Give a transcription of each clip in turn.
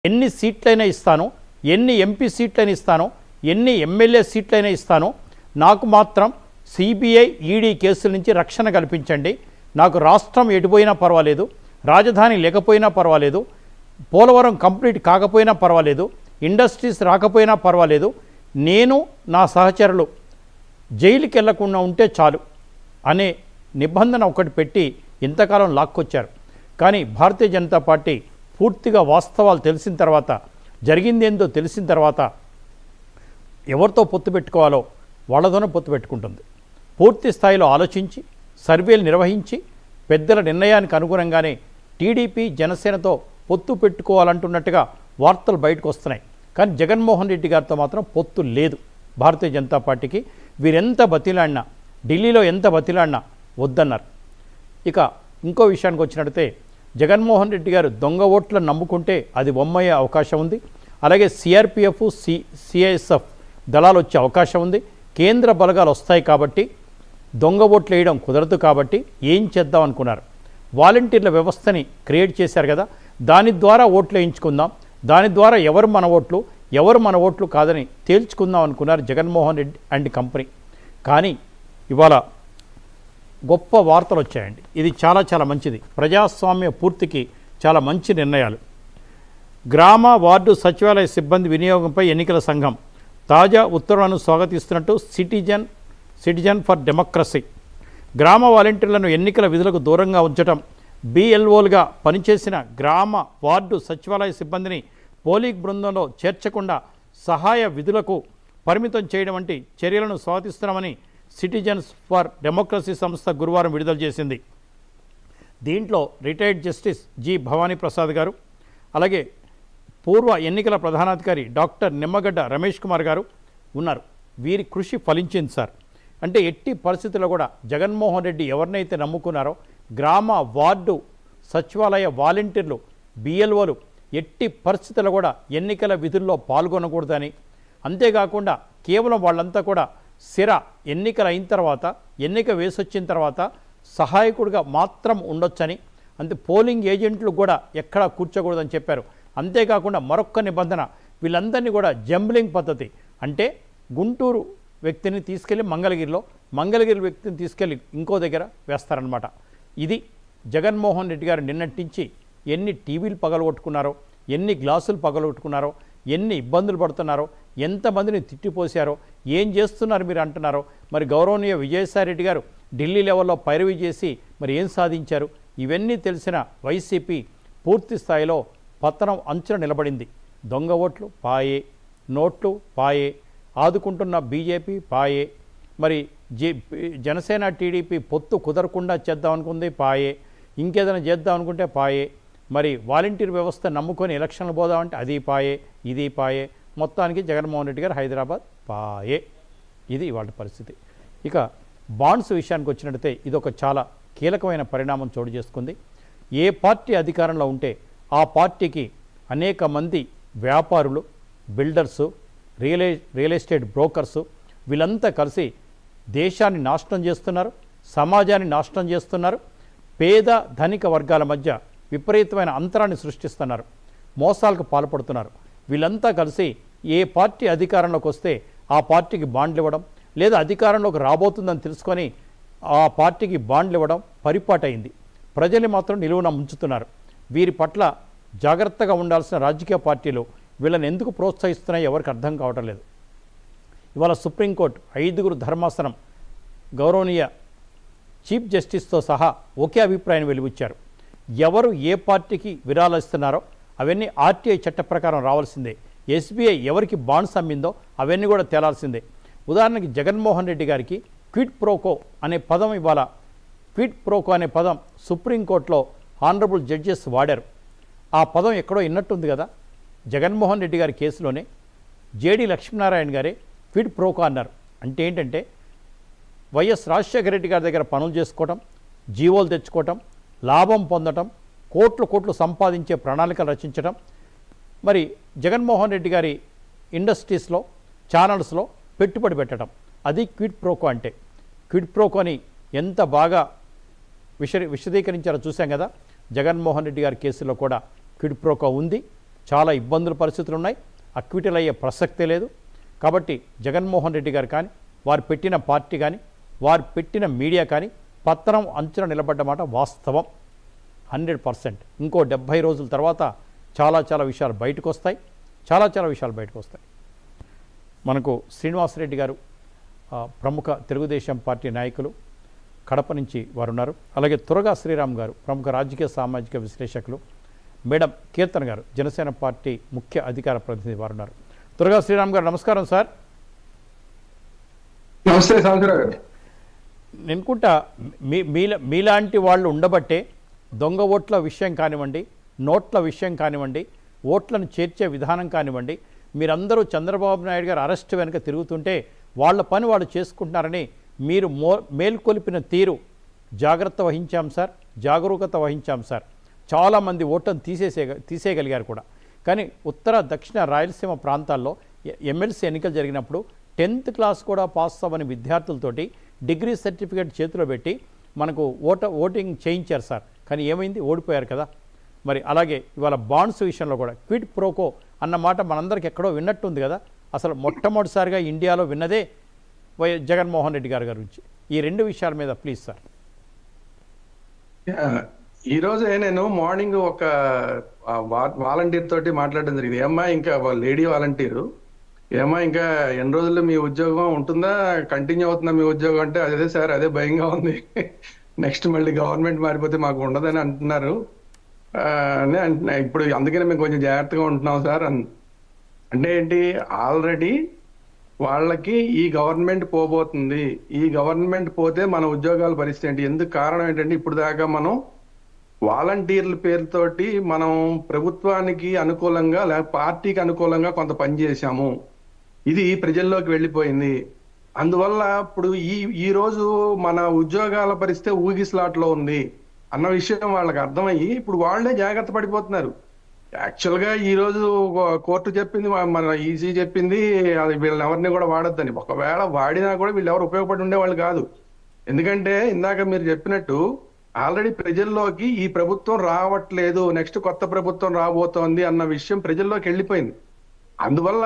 ఎన్ని సీట్లైనా ఇస్తాను, ఎన్ని ఎంపీ సీట్లైనా ఇస్తాను, ఎన్ని ఎమ్మెల్యే సీట్లైనా ఇస్తాను, నాకు మాత్రం సిబిఐ ఈడీ కేసుల నుంచి రక్షణ కల్పించండి. నాకు రాష్ట్రం ఎటుపోయినా పర్వాలేదు, రాజధాని లేకపోయినా పర్వాలేదు, పోలవరం కంప్లీట్ కాకపోయినా పర్వాలేదు, ఇండస్ట్రీస్ రాకపోయినా పర్వాలేదు, నేను నా సహచరులు జైలుకి వెళ్లకుండా ఉంటే చాలు అనే నిబంధన ఒకటి పెట్టి ఇంతకాలం లాక్కొచ్చారు. కానీ భారతీయ జనతా పార్టీ పూర్తిగా వాస్తవాలు తెలిసిన తర్వాత, జరిగిందేందో తెలిసిన తర్వాత ఎవరితో పొత్తు పెట్టుకోవాలో వాళ్ళతోనే పొత్తు పెట్టుకుంటుంది. పూర్తి స్థాయిలో ఆలోచించి సర్వేలు నిర్వహించి పెద్దల నిర్ణయానికి అనుగుణంగానే టీడీపీ జనసేనతో పొత్తు పెట్టుకోవాలంటున్నట్టుగా వార్తలు బయటకు వస్తున్నాయి. కానీ జగన్మోహన్ రెడ్డి గారితో మాత్రం పొత్తు లేదు భారతీయ జనతా పార్టీకి. వీరెంత బతిలాడినా, ఢిల్లీలో ఎంత బతిలాడినా వద్దన్నారు. ఇక ఇంకో విషయానికి వచ్చినట్లయితే జగన్మోహన్ రెడ్డి గారు దొంగ ఓట్లను నమ్ముకుంటే అది బొమ్మయ్యే అవకాశం ఉంది. అలాగే సిఆర్పిఎఫ్, సిఐఎస్ఎఫ్ దళాలు వచ్చే అవకాశం ఉంది. కేంద్ర బలగాలు వస్తాయి కాబట్టి దొంగ ఓట్లు వేయడం కుదరదు. కాబట్టి ఏం చేద్దాం అనుకున్నారు? వాలంటీర్ల వ్యవస్థని క్రియేట్ చేశారు కదా, దాని ద్వారా ఓట్లు వేయించుకుందాం, దాని ద్వారా ఎవరు మన ఓట్లు ఎవరు మన ఓట్లు కాదని తేల్చుకుందాం అనుకున్నారు జగన్మోహన్ రెడ్డి అండ్ కంపెనీ. కానీ ఇవాళ గొప్ప వార్తలు వచ్చాయండి. ఇది చాలా చాలా మంచిది. ప్రజాస్వామ్య పూర్తికి చాలా మంచి నిర్ణయాలు. గ్రామ వార్డు సచివాలయ సిబ్బంది వినియోగంపై ఎన్నికల సంఘం తాజా ఉత్తర్వులను స్వాగతిస్తున్నట్టు సిటిజన్ ఫర్ డెమోక్రసీ. గ్రామ వాలంటీర్లను ఎన్నికల విధులకు దూరంగా ఉంచడం, బిఎల్ఓలుగా పనిచేసిన గ్రామ వార్డు సచివాలయ సిబ్బందిని పోలింగ్ బృందంలో చేర్చకుండా సహాయ విధులకు పరిమితం చేయడం వంటి చర్యలను స్వాగతిస్తున్నామని సిటిజన్స్ ఫర్ డెమోక్రసీ సంస్థ గురువారం విడుదల చేసింది. దీంట్లో retired justice G Bhavani Prasad గారు, అలాగే పూర్వ ఎన్నికల ప్రధానాధికారి డాక్టర్ నిమ్మగడ్డ రమేష్ కుమార్ గారు ఉన్నారు. వీరి కృషి ఫలించింది సార్. అంటే ఎట్టి పరిస్థితుల్లో కూడా జగన్మోహన్ రెడ్డి ఎవరినైతే నమ్ముకున్నారో గ్రామ వార్డు సచివాలయ వాలంటీర్లు, బిఎల్ఓలు ఎట్టి పరిస్థితుల్లో కూడా ఎన్నికల విధుల్లో పాల్గొనకూడదని, అంతేకాకుండా కేవలం వాళ్ళంతా కూడా ఎన్నికలు అయిన తర్వాత, ఎన్నిక వేసొచ్చిన తర్వాత సహాయకుడిగా మాత్రం ఉండొచ్చని, అంతే పోలింగ్ ఏజెంట్లు కూడా ఎక్కడా కూర్చోకూడదని చెప్పారు. అంతేకాకుండా మరొక్క నిబంధన, వీళ్ళందరినీ కూడా జంబ్లింగ్ పద్ధతి, అంటే గుంటూరు వ్యక్తిని తీసుకెళ్ళి మంగళగిరి వ్యక్తిని తీసుకెళ్ళి ఇంకో దగ్గర వేస్తారనమాట. ఇది జగన్మోహన్ రెడ్డి గారు నిన్నటించి ఎన్ని టీవీలు పగలగొట్టుకున్నారో, ఎన్ని గ్లాసులు పగలగొట్టుకున్నారో, ఎన్ని ఇబ్బందులు పడుతున్నారో, ఎంతమందిని తిట్టిపోసారో, ఏం చేస్తున్నారు మీరు అంటున్నారో. మరి గౌరవనీయ విజయసాయిరెడ్డి గారు ఢిల్లీ లెవెల్లో పైరవీ చేసి మరి ఏం సాధించారు? ఇవన్నీ తెలిసిన వైసీపీ పూర్తి స్థాయిలో పతనం అంచున నిలబడింది. దొంగ ఓట్లు పాయే, నోట్లు పాయే, ఆదుకుంటున్న బీజేపీ పాయే, మరి జనసేన టీడీపీ పొత్తు కుదరకుండా చేద్దాం అనుకుంది పాయే, ఇంకేదైనా చేద్దాం అనుకుంటే పాయే, మరి వాలంటీర్ వ్యవస్థ నమ్ముకొని ఎలక్షన్లు పోదామంటే అది పాయే, ఇది పాయే. మొత్తానికి జగన్మోహన్ రెడ్డి గారు హైదరాబాద్ పాయే. ఇది ఇవాళ పరిస్థితి. ఇక బాండ్స్ విషయానికి వచ్చినట్టయితే ఇదొక చాలా కీలకమైన పరిణామం చోటు చేసుకుంది. ఏ పార్టీ అధికారంలో ఉంటే ఆ పార్టీకి అనేక మంది వ్యాపారులు, బిల్డర్సు, రియల్ ఎస్టేట్ బ్రోకర్సు వీళ్ళంతా కలిసి దేశాన్ని నాశనం చేస్తున్నారు, సమాజాన్ని నాశనం చేస్తున్నారు, పేద ధనిక వర్గాల మధ్య విపరీతమైన అంతరాన్ని సృష్టిస్తున్నారు, మోసాలకు పాల్పడుతున్నారు. వీళ్ళంతా కలిసి ఏ పార్టీ అధికారంలోకి వస్తే ఆ పార్టీకి బాండ్లు ఇవ్వడం, లేదా అధికారంలోకి రాబోతుందని తెలుసుకొని ఆ పార్టీకి బాండ్లు ఇవ్వడం పరిపాటైంది. ప్రజలు మాత్రం నిలువున ముంచుతున్నారు. వీరి పట్ల జాగ్రత్తగా ఉండాల్సిన రాజకీయ పార్టీలు వీళ్ళని ఎందుకు ప్రోత్సహిస్తున్నాయో ఎవరికి అర్థం కావటం లేదు. ఇవాళ సుప్రీంకోర్టు 5 ధర్మాసనం గౌరవనీయ చీఫ్ జస్టిస్తో సహా ఒకే అభిప్రాయం వెలువచ్చారు. ఎవరు ఏ పార్టీకి విరాళాలు ఇస్తున్నారో అవన్నీ ఆర్టీఐ చట్ట ప్రకారం రావాల్సిందే. ఎస్బీఐ ఎవరికి బాండ్స్ అమ్మిందో అవన్నీ కూడా తేలాల్సిందే. ఉదాహరణకి జగన్మోహన్ రెడ్డి గారికి క్విడ్ ప్రోకో అనే పదం, ఇవాళ క్విడ్ ప్రోకో అనే పదం సుప్రీంకోర్టులో ఆనరబుల్ జడ్జెస్ వాడారు. ఆ పదం ఎక్కడో విన్నట్టుంది కదా. జగన్మోహన్ రెడ్డి గారి కేసులోనే జేడి లక్ష్మీనారాయణ గారే క్విడ్ ప్రోకో అన్నారు. అంటే ఏంటంటే వైఎస్ రాజశేఖర రెడ్డి గారి దగ్గర పనులు చేసుకోవటం, జీవోలు తెచ్చుకోవటం, లాభం పొందటం, కోట్లు సంపాదించే ప్రణాళికలు రచించడం, మరి జగన్మోహన్ రెడ్డి గారి ఇండస్ట్రీస్లో, ఛానల్స్లో పెట్టుబడి పెట్టడం, అది క్విడ్ ప్రోకో అంటే. క్విడ్ ప్రోకోని ఎంత బాగా విశదీకరించారో చూసాం కదా. జగన్మోహన్ రెడ్డి గారి కేసులో కూడా క్విడ్ ప్రోకో ఉంది. చాలా ఇబ్బందుల పరిస్థితులు ఉన్నాయి, అక్విటల్ అయ్యే ప్రసక్తే లేదు. కాబట్టి జగన్మోహన్ రెడ్డి గారు కానీ, వారు పెట్టిన పార్టీ కానీ, వారు పెట్టిన మీడియా కానీ పత్రం అంచున నిలబడ్డ మాట వాస్తవం 100%. ఇంకో 70 రోజుల తర్వాత చాలా విషయాలు బయటకు వస్తాయి, చాలా విషయాలు బయటకు వస్తాయి. మనకు శ్రీనివాసరెడ్డి గారు ప్రముఖ తెలుగుదేశం పార్టీ నాయకులు, కడప నుంచి వారు ఉన్నారు. అలాగే తురగా శ్రీరామ్ గారు ప్రముఖ రాజకీయ సామాజిక విశ్లేషకులు, మేడం కీర్తన్ గారు జనసేన పార్టీ ముఖ్య అధికార ప్రతినిధి వారు ఉన్నారు. తురగా శ్రీరామ్ గారు నమస్కారం సార్. నమస్తే సాంసరావు గారు. నేనుకుంటా మీలాంటి వాళ్ళు ఉండబట్టే దొంగ ఓట్ల విషయం కానివ్వండి, నోట్ల విషయం కానివ్వండి, ఓట్లను చేర్చే విధానం కానివ్వండి, మీరందరూ చంద్రబాబు నాయుడు గారు అరెస్ట్ వెనుక తిరుగుతుంటే వాళ్ళ పని వాళ్ళు చేసుకుంటున్నారని మీరు మేల్కొలిపిన తీరు జాగ్రత్త వహించాం సార్, జాగరూకత వహించాం సార్. చాలామంది ఓట్లను తీసేయగలిగారు కూడా. కానీ ఉత్తర దక్షిణ రాయలసీమ ప్రాంతాల్లో ఎమ్మెల్సీ ఎన్నికలు జరిగినప్పుడు 10th క్లాస్ కూడా పాస్ అవ్వని విద్యార్థులతోటి డిగ్రీ సర్టిఫికేట్ చేతిలో పెట్టి మనకు ఓటింగ్ చేయించారు సార్. కానీ ఏమైంది? ఓడిపోయారు కదా. మరి అలాగే ఇవాళ బాండ్స్ విషయంలో కూడా క్విడ్ ప్రోకో అన్న మాట మనందరికి ఎక్కడో విన్నట్టుంది కదా. అసలు మొట్టమొదటిసారిగా ఇండియాలో విన్నదే జగన్మోహన్ రెడ్డి గారి గురించి. ఈ 2 విషయాల మీద ప్లీజ్ సార్. ఈరోజే నేను మార్నింగ్ ఒక వాలంటీర్ తోటి మాట్లాడడం జరిగింది. ఏమ్మా ఇంకా లేడీ వాలంటీరు, ఏమా ఇంకా ఎన్ని రోజుల్లో మీ ఉద్యోగం ఉంటుందా, కంటిన్యూ అవుతుందా మీ ఉద్యోగం అంటే, అదే సార్ అదే భయంగా ఉంది, నెక్స్ట్ మళ్ళీ గవర్నమెంట్ మారిపోతే మాకు ఉండదని అంటున్నారు అని అంటున్నా. ఇప్పుడు అందుకనే మేము కొంచెం జాగ్రత్తగా ఉంటున్నాం సార్ అంటే ఏంటి, ఆల్రెడీ వాళ్ళకి ఈ గవర్నమెంట్ పోబోతుంది, ఈ గవర్నమెంట్ పోతే మన ఉద్యోగాల పరిస్థితి ఏంటి? ఎందుకు కారణం ఏంటంటే ఇప్పుడు దాకా మనం వాలంటీర్ల పేరుతోటి మనం ప్రభుత్వానికి అనుకూలంగా లేక పార్టీకి అనుకూలంగా కొంత పని చేశాము, ఇది ప్రజల్లోకి వెళ్ళిపోయింది. అందువల్ల ఇప్పుడు ఈ రోజు మన ఉద్యోగాల పరిస్థితి ఊగిసలాట్లో ఉంది అన్న విషయం వాళ్ళకి అర్థమయ్యి ఇప్పుడు వాళ్లే జాగ్రత్త పడిపోతున్నారు. యాక్చువల్ గా ఈ రోజు కోర్టు చెప్పింది, మన ఈసీ చెప్పింది, అది వీళ్ళని ఎవరిని కూడా వాడొద్దని. ఒకవేళ వాడినా కూడా వీళ్ళు ఎవరు ఉపయోగపడి ఉండేవాళ్ళు కాదు. ఎందుకంటే ఇందాక మీరు చెప్పినట్టు ఆల్రెడీ ప్రజల్లోకి ఈ ప్రభుత్వం రావట్లేదు, నెక్స్ట్ కొత్త ప్రభుత్వం రాబోతోంది అన్న విషయం ప్రజల్లోకి వెళ్ళిపోయింది. అందువల్ల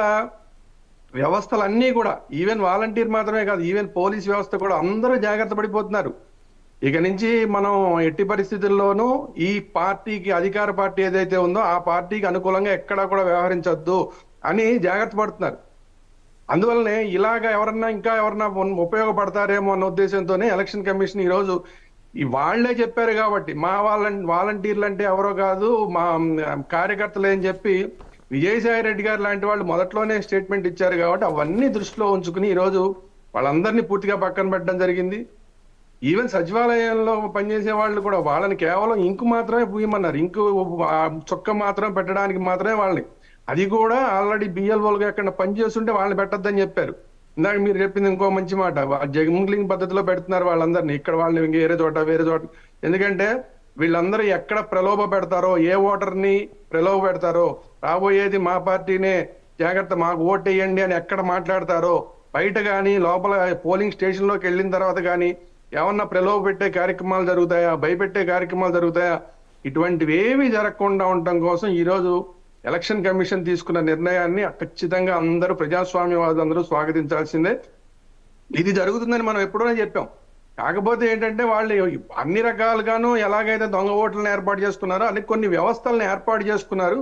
వ్యవస్థలన్నీ కూడా, ఈవెన్ వాలంటీర్ మాత్రమే కాదు, ఈవెన్ పోలీస్ వ్యవస్థ కూడా అందరూ జాగ్రత్త పడిపోతున్నారు. ఇక నుంచి మనం ఎట్టి పరిస్థితుల్లోనూ ఈ పార్టీకి, అధికార పార్టీ ఏదైతే ఉందో ఆ పార్టీకి అనుకూలంగా ఎక్కడా కూడా వ్యవహరించొద్దు అని జాగ్రత్త పడుతున్నారు. అందువల్లనే ఇలాగా ఎవరన్నా ఉపయోగపడతారేమో అన్న ఉద్దేశంతోనే ఎలక్షన్ కమిషన్ ఈ రోజు వాళ్లే చెప్పారు కాబట్టి, మా వాలంటీర్లు అంటే ఎవరో కాదు, మా కార్యకర్తలు అని చెప్పి విజయసాయి రెడ్డి గారు లాంటి వాళ్ళు మొదట్లోనే స్టేట్మెంట్ ఇచ్చారు కాబట్టి అవన్నీ దృష్టిలో ఉంచుకుని ఈరోజు వాళ్ళందరినీ పూర్తిగా పక్కన పెట్టడం జరిగింది. ఈవెన్ సచివాలయంలో పనిచేసే వాళ్ళు కూడా వాళ్ళని కేవలం ఇంకు మాత్రమే పూయమన్నారు, ఇంకు చొక్క మాత్రం పెట్టడానికి మాత్రమే వాళ్ళని, అది కూడా ఆల్రెడీ బిఎల్ఓలుగా ఎక్కడ పనిచేస్తుంటే వాళ్ళని పెట్టొద్దని చెప్పారు. ఇందాక మీరు చెప్పింది ఇంకో మంచి మాట, జంగ్లింగ్ పద్ధతిలో పెడుతున్నారు వాళ్ళందరినీ, ఇక్కడ వాళ్ళని వేరే చోట. ఎందుకంటే వీళ్ళందరూ ఎక్కడ ప్రలోభ పెడతారో, ఏ ఓటర్ని ప్రలోభ పెడతారో, రాబోయేది మా పార్టీనే, జాగ్రత్త మాకు ఓట్ వేయండి అని ఎక్కడ మాట్లాడతారో, బయట కానీ లోపల పోలింగ్ స్టేషన్ లోకి వెళ్ళిన తర్వాత కానీ ఏమన్నా ప్రలోభ పెట్టే కార్యక్రమాలు జరుగుతాయా, భయపెట్టే కార్యక్రమాలు జరుగుతాయా, ఇటువంటివి ఏవి జరగకుండా ఉండటం కోసం ఈరోజు ఎలక్షన్ కమిషన్ తీసుకున్న నిర్ణయాన్ని ఖచ్చితంగా అందరూ ప్రజాస్వామ్యవాదులందరూ స్వాగతించాల్సిందే. ఇది జరుగుతుందని మనం ఎప్పుడో చెప్పాం. కాకపోతే ఏంటంటే వాళ్ళు అన్ని రకాలుగాను ఎలాగైతే దొంగ ఓట్లను ఏర్పాటు చేసుకున్నారో అని కొన్ని వ్యవస్థలను ఏర్పాటు చేసుకున్నారు.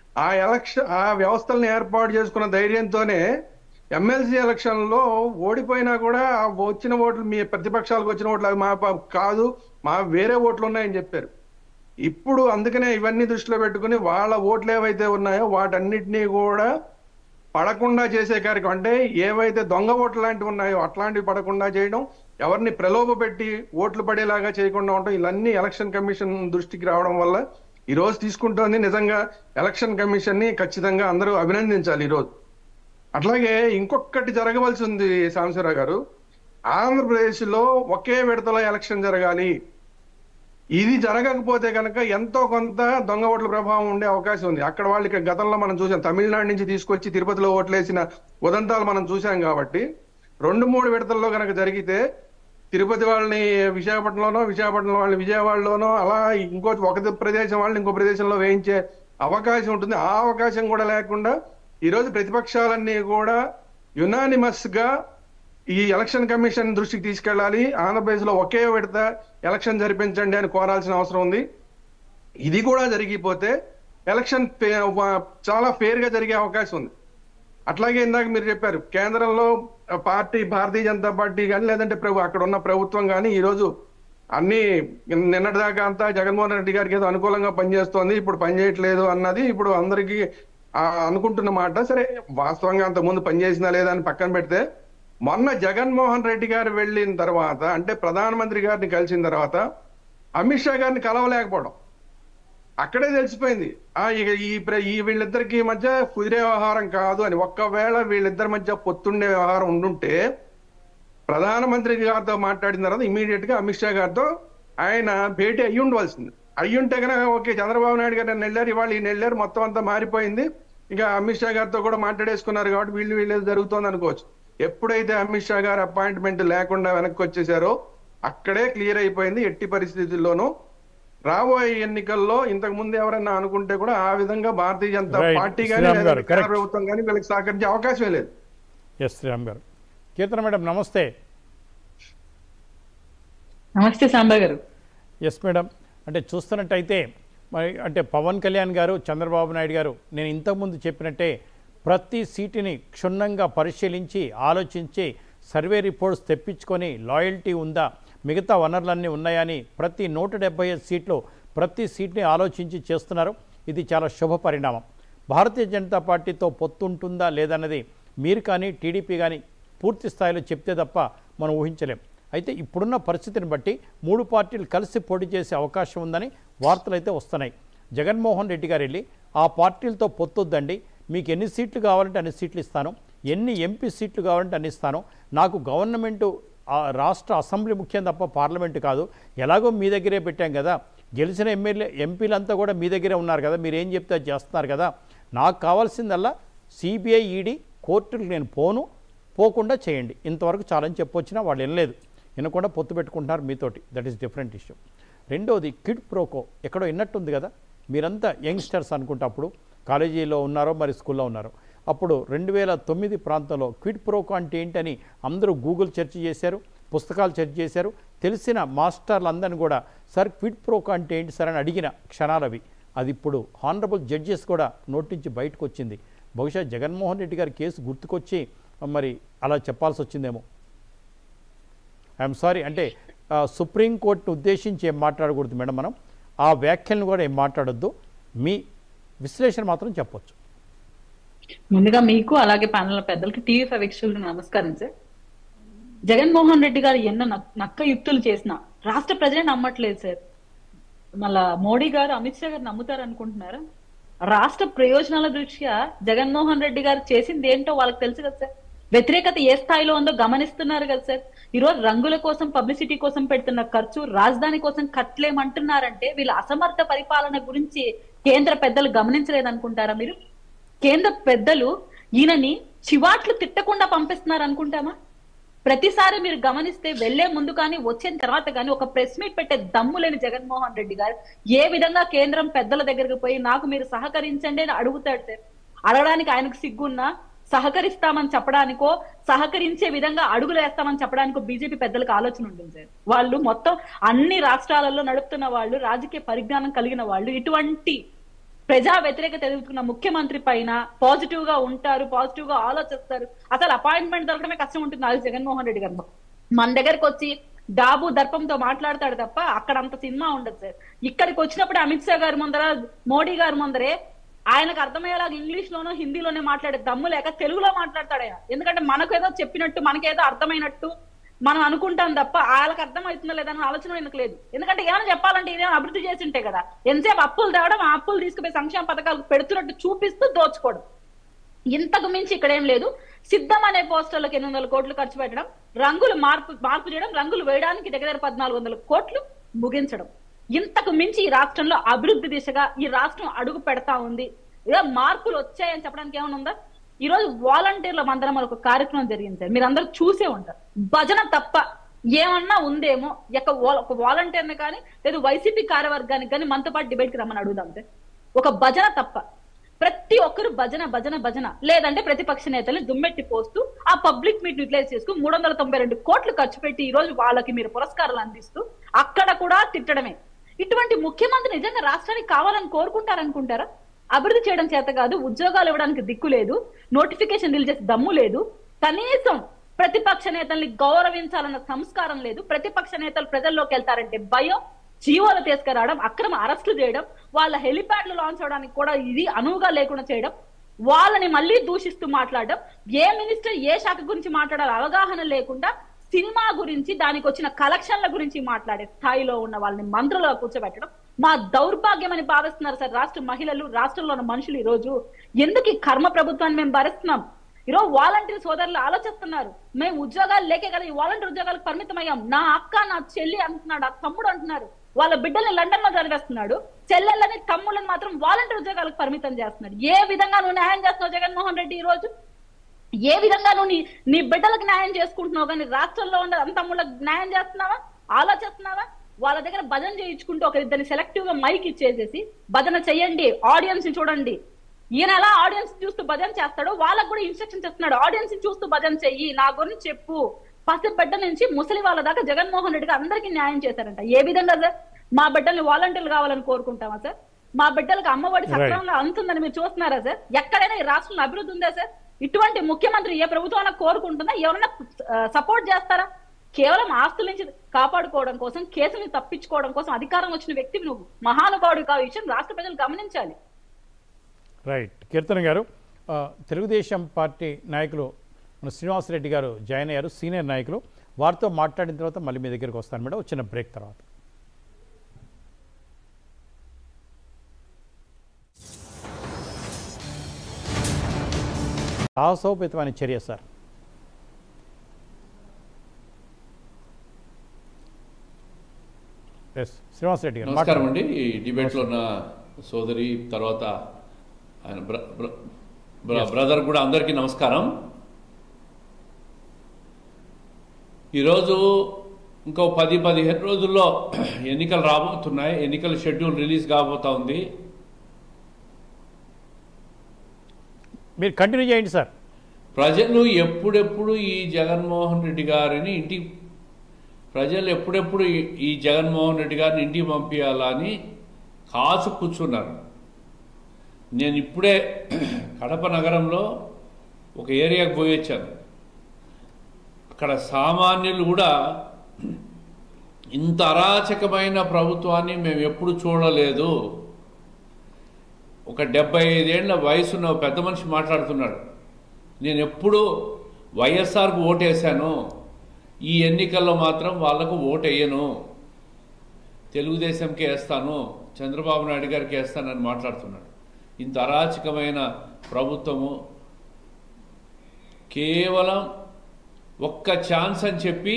ఆ వ్యవస్థలను ఏర్పాటు చేసుకున్న ధైర్యంతోనే ఎమ్మెల్సీ ఎలక్షన్ లో ఓడిపోయినా కూడా వచ్చిన ఓట్లు, మీ ప్రతిపక్షాలకు వచ్చిన ఓట్లు అవి మా కాదు, మా వేరే ఓట్లు ఉన్నాయని చెప్పారు. ఇప్పుడు అందుకనే ఇవన్నీ దృష్టిలో పెట్టుకుని వాళ్ళ ఓట్లు ఏవైతే ఉన్నాయో వాటన్నిటినీ కూడా పడకుండా చేసే కార్యక్రమం, అంటే ఏవైతే దొంగ ఓట్లు లాంటివి ఉన్నాయో అట్లాంటివి పడకుండా చేయడం, ఎవరిని ప్రలోభ పెట్టి ఓట్లు పడేలాగా చేయకుండా ఉండడం, ఇవన్నీ ఎలక్షన్ కమిషన్ దృష్టికి రావడం వల్ల ఈ రోజు తీసుకుంటోంది. నిజంగా ఎలక్షన్ కమిషన్ ని ఖచ్చితంగా అందరూ అభినందించాలి ఈ రోజు. అట్లాగే ఇంకొకటి జరగవలసి ఉంది సాంబశివరావు గారు, ఆంధ్రప్రదేశ్ లో ఒకే విడతలో ఎలక్షన్ జరగాలి. ఇది జరగకపోతే కనుక ఎంతో కొంత దొంగ ఓట్ల ప్రభావం ఉండే అవకాశం ఉంది. అక్కడ వాళ్ళు ఇక్కడ గతంలో మనం చూసాం, తమిళనాడు నుంచి తీసుకొచ్చి తిరుపతిలో ఓట్లేసిన ఉదంతాలు మనం చూసాం. కాబట్టి 2-3 విడతల్లో కనుక జరిగితే తిరుపతి వాళ్ళని విశాఖపట్నంలోనో, విశాఖపట్నం వాళ్ళని విజయవాడలోనో, అలా ఒక ప్రదేశం వాళ్ళని ఇంకో ప్రదేశంలో వేయించే అవకాశం ఉంటుంది. ఆ అవకాశం కూడా లేకుండా ఈరోజు ప్రతిపక్షాలన్నీ కూడా యునానిమస్ గా ఈ ఎలక్షన్ కమిషన్ దృష్టికి తీసుకెళ్ళాలి, ఆంధ్రప్రదేశ్ లో ఒకే విడత ఎలక్షన్ జరిపించండి అని కోరాల్సిన అవసరం ఉంది. ఇది కూడా జరిగిపోతే ఎలక్షన్ చాలా ఫేర్ గా జరిగే అవకాశం ఉంది. అట్లాగే ఇందాక మీరు చెప్పారు, కేంద్రంలో పార్టీ భారతీయ జనతా పార్టీ కానీ లేదంటే అక్కడ ఉన్న ప్రభుత్వం కానీ ఈరోజు అన్ని నిన్నటిదాకా అంతా జగన్మోహన్ రెడ్డి గారికి ఏదో అనుకూలంగా పనిచేస్తోంది, ఇప్పుడు పనిచేయట్లేదు అన్నది ఇప్పుడు అందరికీ అనుకుంటున్న మాట. సరే, వాస్తవంగా అంత ముందు పనిచేసినా లేదా అని పక్కన పెడితే, మొన్న జగన్మోహన్ రెడ్డి గారు వెళ్ళిన తర్వాత, అంటే ప్రధానమంత్రి గారిని కలిసిన తర్వాత అమిత్ షా గారిని కలవలేకపోవడం అక్కడే తెలిసిపోయింది. ఈ వీళ్ళిద్దరికి మధ్య కుదిరే వ్యవహారం కాదు అని. ఒక్కవేళ వీళ్ళిద్దరి మధ్య పొత్తుండే వ్యవహారం ఉండుంటే ప్రధానమంత్రి గారితో మాట్లాడిన తర్వాత ఇమీడియట్ గా అమిత్ షా గారితో ఆయన భేటీ అయ్యి ఉండవలసింది. అయ్యుంటే కనుక ఓకే, చంద్రబాబు నాయుడు గారు వెళ్ళారు, ఇవాళ ఈయన వెళ్ళారు, మొత్తం అంతా మారిపోయింది, ఇక అమిత్ షా గారితో కూడా మాట్లాడేసుకున్నారు కాబట్టి వీళ్ళేది జరుగుతోంది అనుకోవచ్చు. ఎప్పుడైతే అమిత్ షా గారు అపాయింట్మెంట్ లేకుండా వెనక్కి వచ్చేసారో అక్కడే క్లియర్ అయిపోయింది. ఎట్టి పరిస్థితుల్లోనూ రాబోయే ఎన్నికల్లో ఇంతకు ముందు ఎవరైనా అనుకుంటే కూడా ఆ విధంగా భారతీయ జనతా పార్టీ కానీ ప్రభుత్వం కానీ వీళ్ళకి సహకరించే అవకాశమే లేదు. ఎస్ శ్రీరామ్ గారు. కీర్తన మేడం నమస్తే. నమస్తే సాంబా గారు. ఎస్ మేడం, అంటే చూస్తున్నట్టయితే మరి అంటే పవన్ కళ్యాణ్ గారు, చంద్రబాబు నాయుడు గారు నేను ఇంతకుముందు చెప్పినట్టే ప్రతి సీటుని క్షుణ్ణంగా పరిశీలించి ఆలోచించి సర్వే రిపోర్ట్స్ తెప్పించుకొని లాయల్టీ ఉందా, మిగతా వనరులన్నీ ఉన్నాయని ప్రతి 175 సీట్లు ప్రతి సీట్ని ఆలోచించి చేస్తున్నారు. ఇది చాలా శుభ పరిణామం. భారతీయ జనతా పార్టీతో పొత్తు ఉంటుందా లేదన్నది మీరు కానీ టీడీపీ కానీ పూర్తి స్థాయిలో చెప్తే తప్ప మనం ఊహించలేం. అయితే ఇప్పుడున్న పరిస్థితిని బట్టి 3 పార్టీలు కలిసి పోటీ చేసే అవకాశం ఉందని వార్తలు అయితే వస్తున్నాయి. జగన్మోహన్ రెడ్డి గారు వెళ్ళి ఆ పార్టీలతో పొత్తొద్దండి, మీకు ఎన్ని సీట్లు కావాలంటే అన్ని సీట్లు ఇస్తాను, ఎన్ని ఎంపీ సీట్లు కావాలంటే అన్ని ఇస్తాను, నాకు గవర్నమెంటు రాష్ట్ర అసెంబ్లీ ముఖ్యం తప్ప పార్లమెంటు కాదు, ఎలాగో మీ దగ్గరే పెట్టాం కదా, గెలిచిన ఎంపీలంతా కూడా మీ దగ్గరే ఉన్నారు కదా, మీరు ఏం చెప్తే చేస్తున్నారు కదా, నాకు కావాల్సిందల్లా సిబిఐ ఈడీ కోర్టులకు నేను పోకుండా చేయండి, ఇంతవరకు చాలని చెప్పొచ్చినా వాళ్ళు వినలేదు. వినకుండా పొత్తు పెట్టుకుంటున్నారు మీతోటి. That is different issue. రెండోది కిడ్ ప్రోకో ఎక్కడో విన్నట్టుంది కదా, మీరంతా యంగ్స్టర్స్ అనుకుంటే అప్పుడు కాలేజీలో ఉన్నారో మరి స్కూల్లో ఉన్నారో, అప్పుడు 2009 ప్రాంతంలో క్విడ్ ప్రోకో అంటే ఏంటని అందరూ గూగుల్ సెర్చ్ చేశారు, పుస్తకాలు సెర్చ్ చేశారు. తెలిసిన మాస్టర్లందరినీ కూడా సార్ క్విడ్ ప్రోకో అంటే ఏంటి సార్ అని అడిగిన క్షణాలవి. అది ఇప్పుడు హానరబుల్ జడ్జెస్ కూడా నోటి నుంచి బయటకు వచ్చింది. బహుశా జగన్మోహన్ రెడ్డి గారి కేసు గుర్తుకొచ్చి మరి అలా చెప్పాల్సి వచ్చిందేమో. ఐఎమ్ సారీ, అంటే సుప్రీంకోర్టును ఉద్దేశించి ఏం మాట్లాడకూడదు మేడం, మనం ఆ వ్యాఖ్యలను కూడా ఏం మాట్లాడొద్దు, మీ విశ్లేషణ మాత్రం చెప్పొచ్చు. ముందుగా మీకు అలాగే ప్యానల్ పెద్దలకి TV5 వీక్షకులకు నమస్కారం సార్. జగన్మోహన్ రెడ్డి గారు ఎన్నో నక్క యుక్తులు చేసినా రాష్ట్ర ప్రజలే నమ్మట్లేదు సార్. మళ్ళా మోడీ గారు, అమిత్ షా గారు నమ్ముతారు అనుకుంటున్నారా? రాష్ట్ర ప్రయోజనాల దృష్ట్యా జగన్మోహన్ రెడ్డి గారు చేసింది ఏంటో వాళ్ళకి తెలుసు కదా సార్. వ్యతిరేకత ఏ స్థాయిలో ఉందో గమనిస్తున్నారు కదా సార్. ఈరోజు రంగుల కోసం, పబ్లిసిటీ కోసం పెడుతున్న ఖర్చు, రాజధాని కోసం కట్టలేమంటున్నారంటే వీళ్ళ అసమర్థ పరిపాలన గురించి కేంద్ర పెద్దలు గమనించలేదనుకుంటారా మీరు? కేంద్ర పెద్దలు ఈయనని చివాట్లు తిట్టకుండా పంపిస్తున్నారు అనుకుంటామా? ప్రతిసారి మీరు గమనిస్తే వెళ్లే ముందు కానీ వచ్చిన తర్వాత కానీ ఒక ప్రెస్ మీట్ పెట్టే దమ్ము లేని జగన్మోహన్ రెడ్డి గారు ఏ విధంగా కేంద్రం పెద్దల దగ్గరికి పోయి నాకు మీరు సహకరించండి అని అడుగుతాడు సార్. అడగడానికి ఆయనకు సిగ్గున్నా సహకరిస్తామని చెప్పడానికో, సహకరించే విధంగా అడుగులు వేస్తామని చెప్పడానికో బీజేపీ పెద్దలకు ఆలోచన ఉంటుంది సార్. వాళ్ళు మొత్తం అన్ని రాష్ట్రాలలో నడుపుతున్న వాళ్ళు, రాజకీయ పరిజ్ఞానం కలిగిన వాళ్ళు, ఇటువంటి ప్రజా వ్యతిరేకత ఎదుర్కొన్న ముఖ్యమంత్రి పైన పాజిటివ్ గా ఉంటారు, పాజిటివ్ గా ఆలోచిస్తారు. అసలు అపాయింట్మెంట్ దొరకడమే కష్టం ఉంటుంది అది జగన్మోహన్ రెడ్డి గారు. మన దగ్గరకు వచ్చి డాబు దర్పంతో మాట్లాడతాడు తప్ప అక్కడ అంత సినిమా ఉండదు సార్. ఇక్కడికి వచ్చినప్పుడు అమిత్ షా గారి ముందర, మోడీ గారి ముందరే ఆయనకు అర్థమయ్యేలాగా ఇంగ్లీష్ లోనో హిందీలోనే మాట్లాడే దమ్ము లేక తెలుగులో మాట్లాడతాడు ఆయన. ఎందుకంటే మనకేదో చెప్పినట్టు, మనకేదో అర్థమైనట్టు మనం అనుకుంటాం తప్ప వాళ్ళకి అర్థమవుతుందా లేదని ఆలోచన ఎందుకు లేదు. ఎందుకంటే ఏమైనా చెప్పాలంటే ఇదేమైనా అభివృద్ధి చేసి ఉంటే కదా, ఎంతసేపు అప్పులు తేవడం, ఆ అప్పులు తీసుకుపోయి సంక్షేమ పథకాలు పెడుతున్నట్టు చూపిస్తూ దోచుకోవడం, ఇంతకు మించి ఇక్కడ ఏం లేదు. సిద్ధం అనే పోస్టర్లకు 800 కోట్లు ఖర్చు పెట్టడం, రంగులు మార్పు చేయడం, రంగులు వేయడానికి దగ్గర 1400 కోట్లు ముగించడం, ఇంతకు మించి ఈ రాష్ట్రంలో అభివృద్ధి దిశగా ఈ రాష్ట్రం అడుగు పెడతా ఉంది. ఏదో మార్పులు వచ్చాయని చెప్పడానికి ఏమైనా ఉందా? ఈ రోజు వాలంటీర్ల మందరం ఒక కార్యక్రమం జరిగింది సార్, మీరు అందరూ చూసే ఉంటారు. భజన తప్ప ఏమన్నా ఉందేమో, ఒక వాలంటీర్ని కానీ లేదా వైసీపీ కార్యవర్గానికి కానీ మనతో పాటు డిబేట్ కి రమ్మని అడుగుదాం సార్. ఒక భజన తప్ప. ప్రతి ఒక్కరు భజన భజన భజన, లేదంటే ప్రతిపక్ష నేతలు దుమ్మెట్టి పోస్తూ ఆ పబ్లిక్ మీట్ యూటిలైజ్ చేసుకు 392 కోట్లు ఖర్చు పెట్టి ఈ రోజు వాళ్ళకి మీరు పురస్కారాలు అందిస్తూ అక్కడ కూడా తిట్టడమే. ఇటువంటి ముఖ్యమంత్రి నిజంగా రాష్ట్రానికి కావాలని కోరుకుంటారనుకుంటారా? అభివృద్ధి చేయడం చేత కాదు, ఉద్యోగాలు ఇవ్వడానికి దిక్కు లేదు, నోటిఫికేషన్ రిలీజ్ చేసే దమ్ము లేదు, కనీసం ప్రతిపక్ష నేతల్ని గౌరవించాలన్న సంస్కారం లేదు. ప్రతిపక్ష నేతలు ప్రజల్లోకి వెళ్తారంటే భయం, జీవోలు తీసుకురావడం, అక్రమ అరెస్టులు చేయడం, వాళ్ళ హెలిప్యాడ్లు లాంచ్ అవడానికి కూడా ఇది అనువుగా లేకుండా చేయడం, వాళ్ళని మళ్ళీ దూషిస్తూ మాట్లాడడం, ఏ మినిస్టర్ ఏ శాఖ గురించి మాట్లాడాలో అవగాహన లేకుండా సినిమా గురించి దానికి వచ్చిన కలెక్షన్ల గురించి మాట్లాడే స్థాయిలో ఉన్న వాళ్ళని మంత్రులుగా కూర్చోబెట్టడం మా దౌర్భాగ్యం అని భావిస్తున్నారు సార్ రాష్ట్ర మహిళలు, రాష్ట్రంలో ఉన్న మనుషులు. ఈ రోజు ఎందుకు ఈ కర్మ ప్రభుత్వాన్ని మేము భరిస్తున్నాం? ఈరోజు వాలంటీర్ సోదరులు ఆలోచిస్తున్నారు, మేము ఉద్యోగాలు లేకే కదా ఈ వాలంటీర్ ఉద్యోగాలకు పరిమితం అయ్యాం. నా అక్క నా చెల్లి అంటున్నాడు, ఆ తమ్ముడు అంటున్నారు, వాళ్ళ బిడ్డల్ని లండన్ లో చదివేస్తున్నాడు, చెల్లెళ్ళని తమ్ముళ్ళని మాత్రం వాలంటీర్ ఉద్యోగాలకు పరిమితం చేస్తున్నాడు. ఏ విధంగా నువ్వు న్యాయం చేస్తున్నావు జగన్మోహన్ రెడ్డి? ఈ రోజు ఏ విధంగా నువ్వు నీ బిడ్డలకు న్యాయం చేసుకుంటున్నావు, కానీ రాష్ట్రంలో ఉన్న తమ్ముళ్ళకి న్యాయం చేస్తున్నావా? ఆలోచిస్తున్నావా? వాళ్ళ దగ్గర భజన చేయించుకుంటూ ఒకరిద్దరిని సెలెక్టివ్ గా మైక్ ఇచ్చేసేసి భజన చెయ్యండి, ఆడియన్స్ ని చూడండి. ఈయన ఎలా ఆడియన్స్ చూస్తూ భజన చేస్తాడో వాళ్ళకు కూడా ఇన్స్ట్రక్షన్ చేస్తున్నాడు, ఆడియన్స్ ని చూస్తూ భజన చెయ్యి, నా గురించి చెప్పు. పసిబిడ్డ నుంచి ముసలి వాళ్ళ దాకా జగన్మోహన్ రెడ్డి గారు అందరికీ న్యాయం చేశారంట. ఏ విధంగా సార్? మా బిడ్డల్ని వాలంటీర్లు కావాలని కోరుకుంటామా సార్? మా బిడ్డలకు అమ్మఒడి సక్రమంగా అందుతుందని మీరు చూస్తున్నారా సార్? ఎక్కడైనా ఈ రాష్ట్రంలో అభివృద్ధి ఉందా సార్? ఇటువంటి ముఖ్యమంత్రి ఏ ప్రభుత్వం కోరుకుంటుందా? ఎవరైనా సపోర్ట్ చేస్తారా? కేవలం ఆస్తుల నుంచి కాపాడుకోవడం కోసం, కేసుని తప్పించుకోవడం కోసం అధికారం వచ్చిన వ్యక్తి నువ్వు. మహానుభావుడు కావు, విషయం రాష్ట్ర ప్రజలు గమనించాలి. రైట్. కీర్తన గారు, తెలుగుదేశం పార్టీ నాయకులు మన శ్రీనివాసరెడ్డి గారు జాయిన్ అయ్యారు, సీనియర్ నాయకులు. వారితో మాట్లాడిన తర్వాత మళ్ళీ మీ దగ్గరికి వస్తాను మేడం, వచ్చిన బ్రేక్ తర్వాత. సాహసోపేతమైన చర్య సార్. శ్రీనివాసరెడ్డి గారు నమస్కారం అండి. ఈ డిబేట్లో ఉన్న సోదరి తర్వాత ఆయన బ్రదర్ కూడా అందరికీ నమస్కారం. ఈరోజు ఇంకో 10-15 రోజుల్లో ఎన్నికలు రాబోతున్నాయి. ఎన్నికల షెడ్యూల్ రిలీజ్ కాబోతా ఉంది. మీరు కంటిన్యూ చేయండి సార్. ప్రజలు ఎప్పుడెప్పుడు ఈ జగన్మోహన్ రెడ్డి గారిని ఈ జగన్మోహన్ రెడ్డి గారిని ఇంటికి పంపించాలని కాసు కూర్చున్నారు. నేను ఇప్పుడే కడప నగరంలో ఒక ఏరియాకి పోయి వచ్చాను. అక్కడ సామాన్యులు కూడా ఇంత అరాచకమైన ప్రభుత్వాన్ని మేము ఎప్పుడు చూడలేదు. ఒక 75 ఏళ్ల వయసున్న పెద్ద మనిషి మాట్లాడుతున్నాడు. నేను ఎప్పుడు వైఎస్ఆర్కు ఓటేశాను, ఈ ఎన్నికల్లో మాత్రం వాళ్లకు ఓటేయను, తెలుగుదేశంకి వేస్తాను, చంద్రబాబు నాయుడు గారికి వేస్తానని మాట్లాడుతున్నాడు. ఇంత అరాచకమైన ప్రభుత్వము కేవలం ఒక్క ఛాన్స్ అని చెప్పి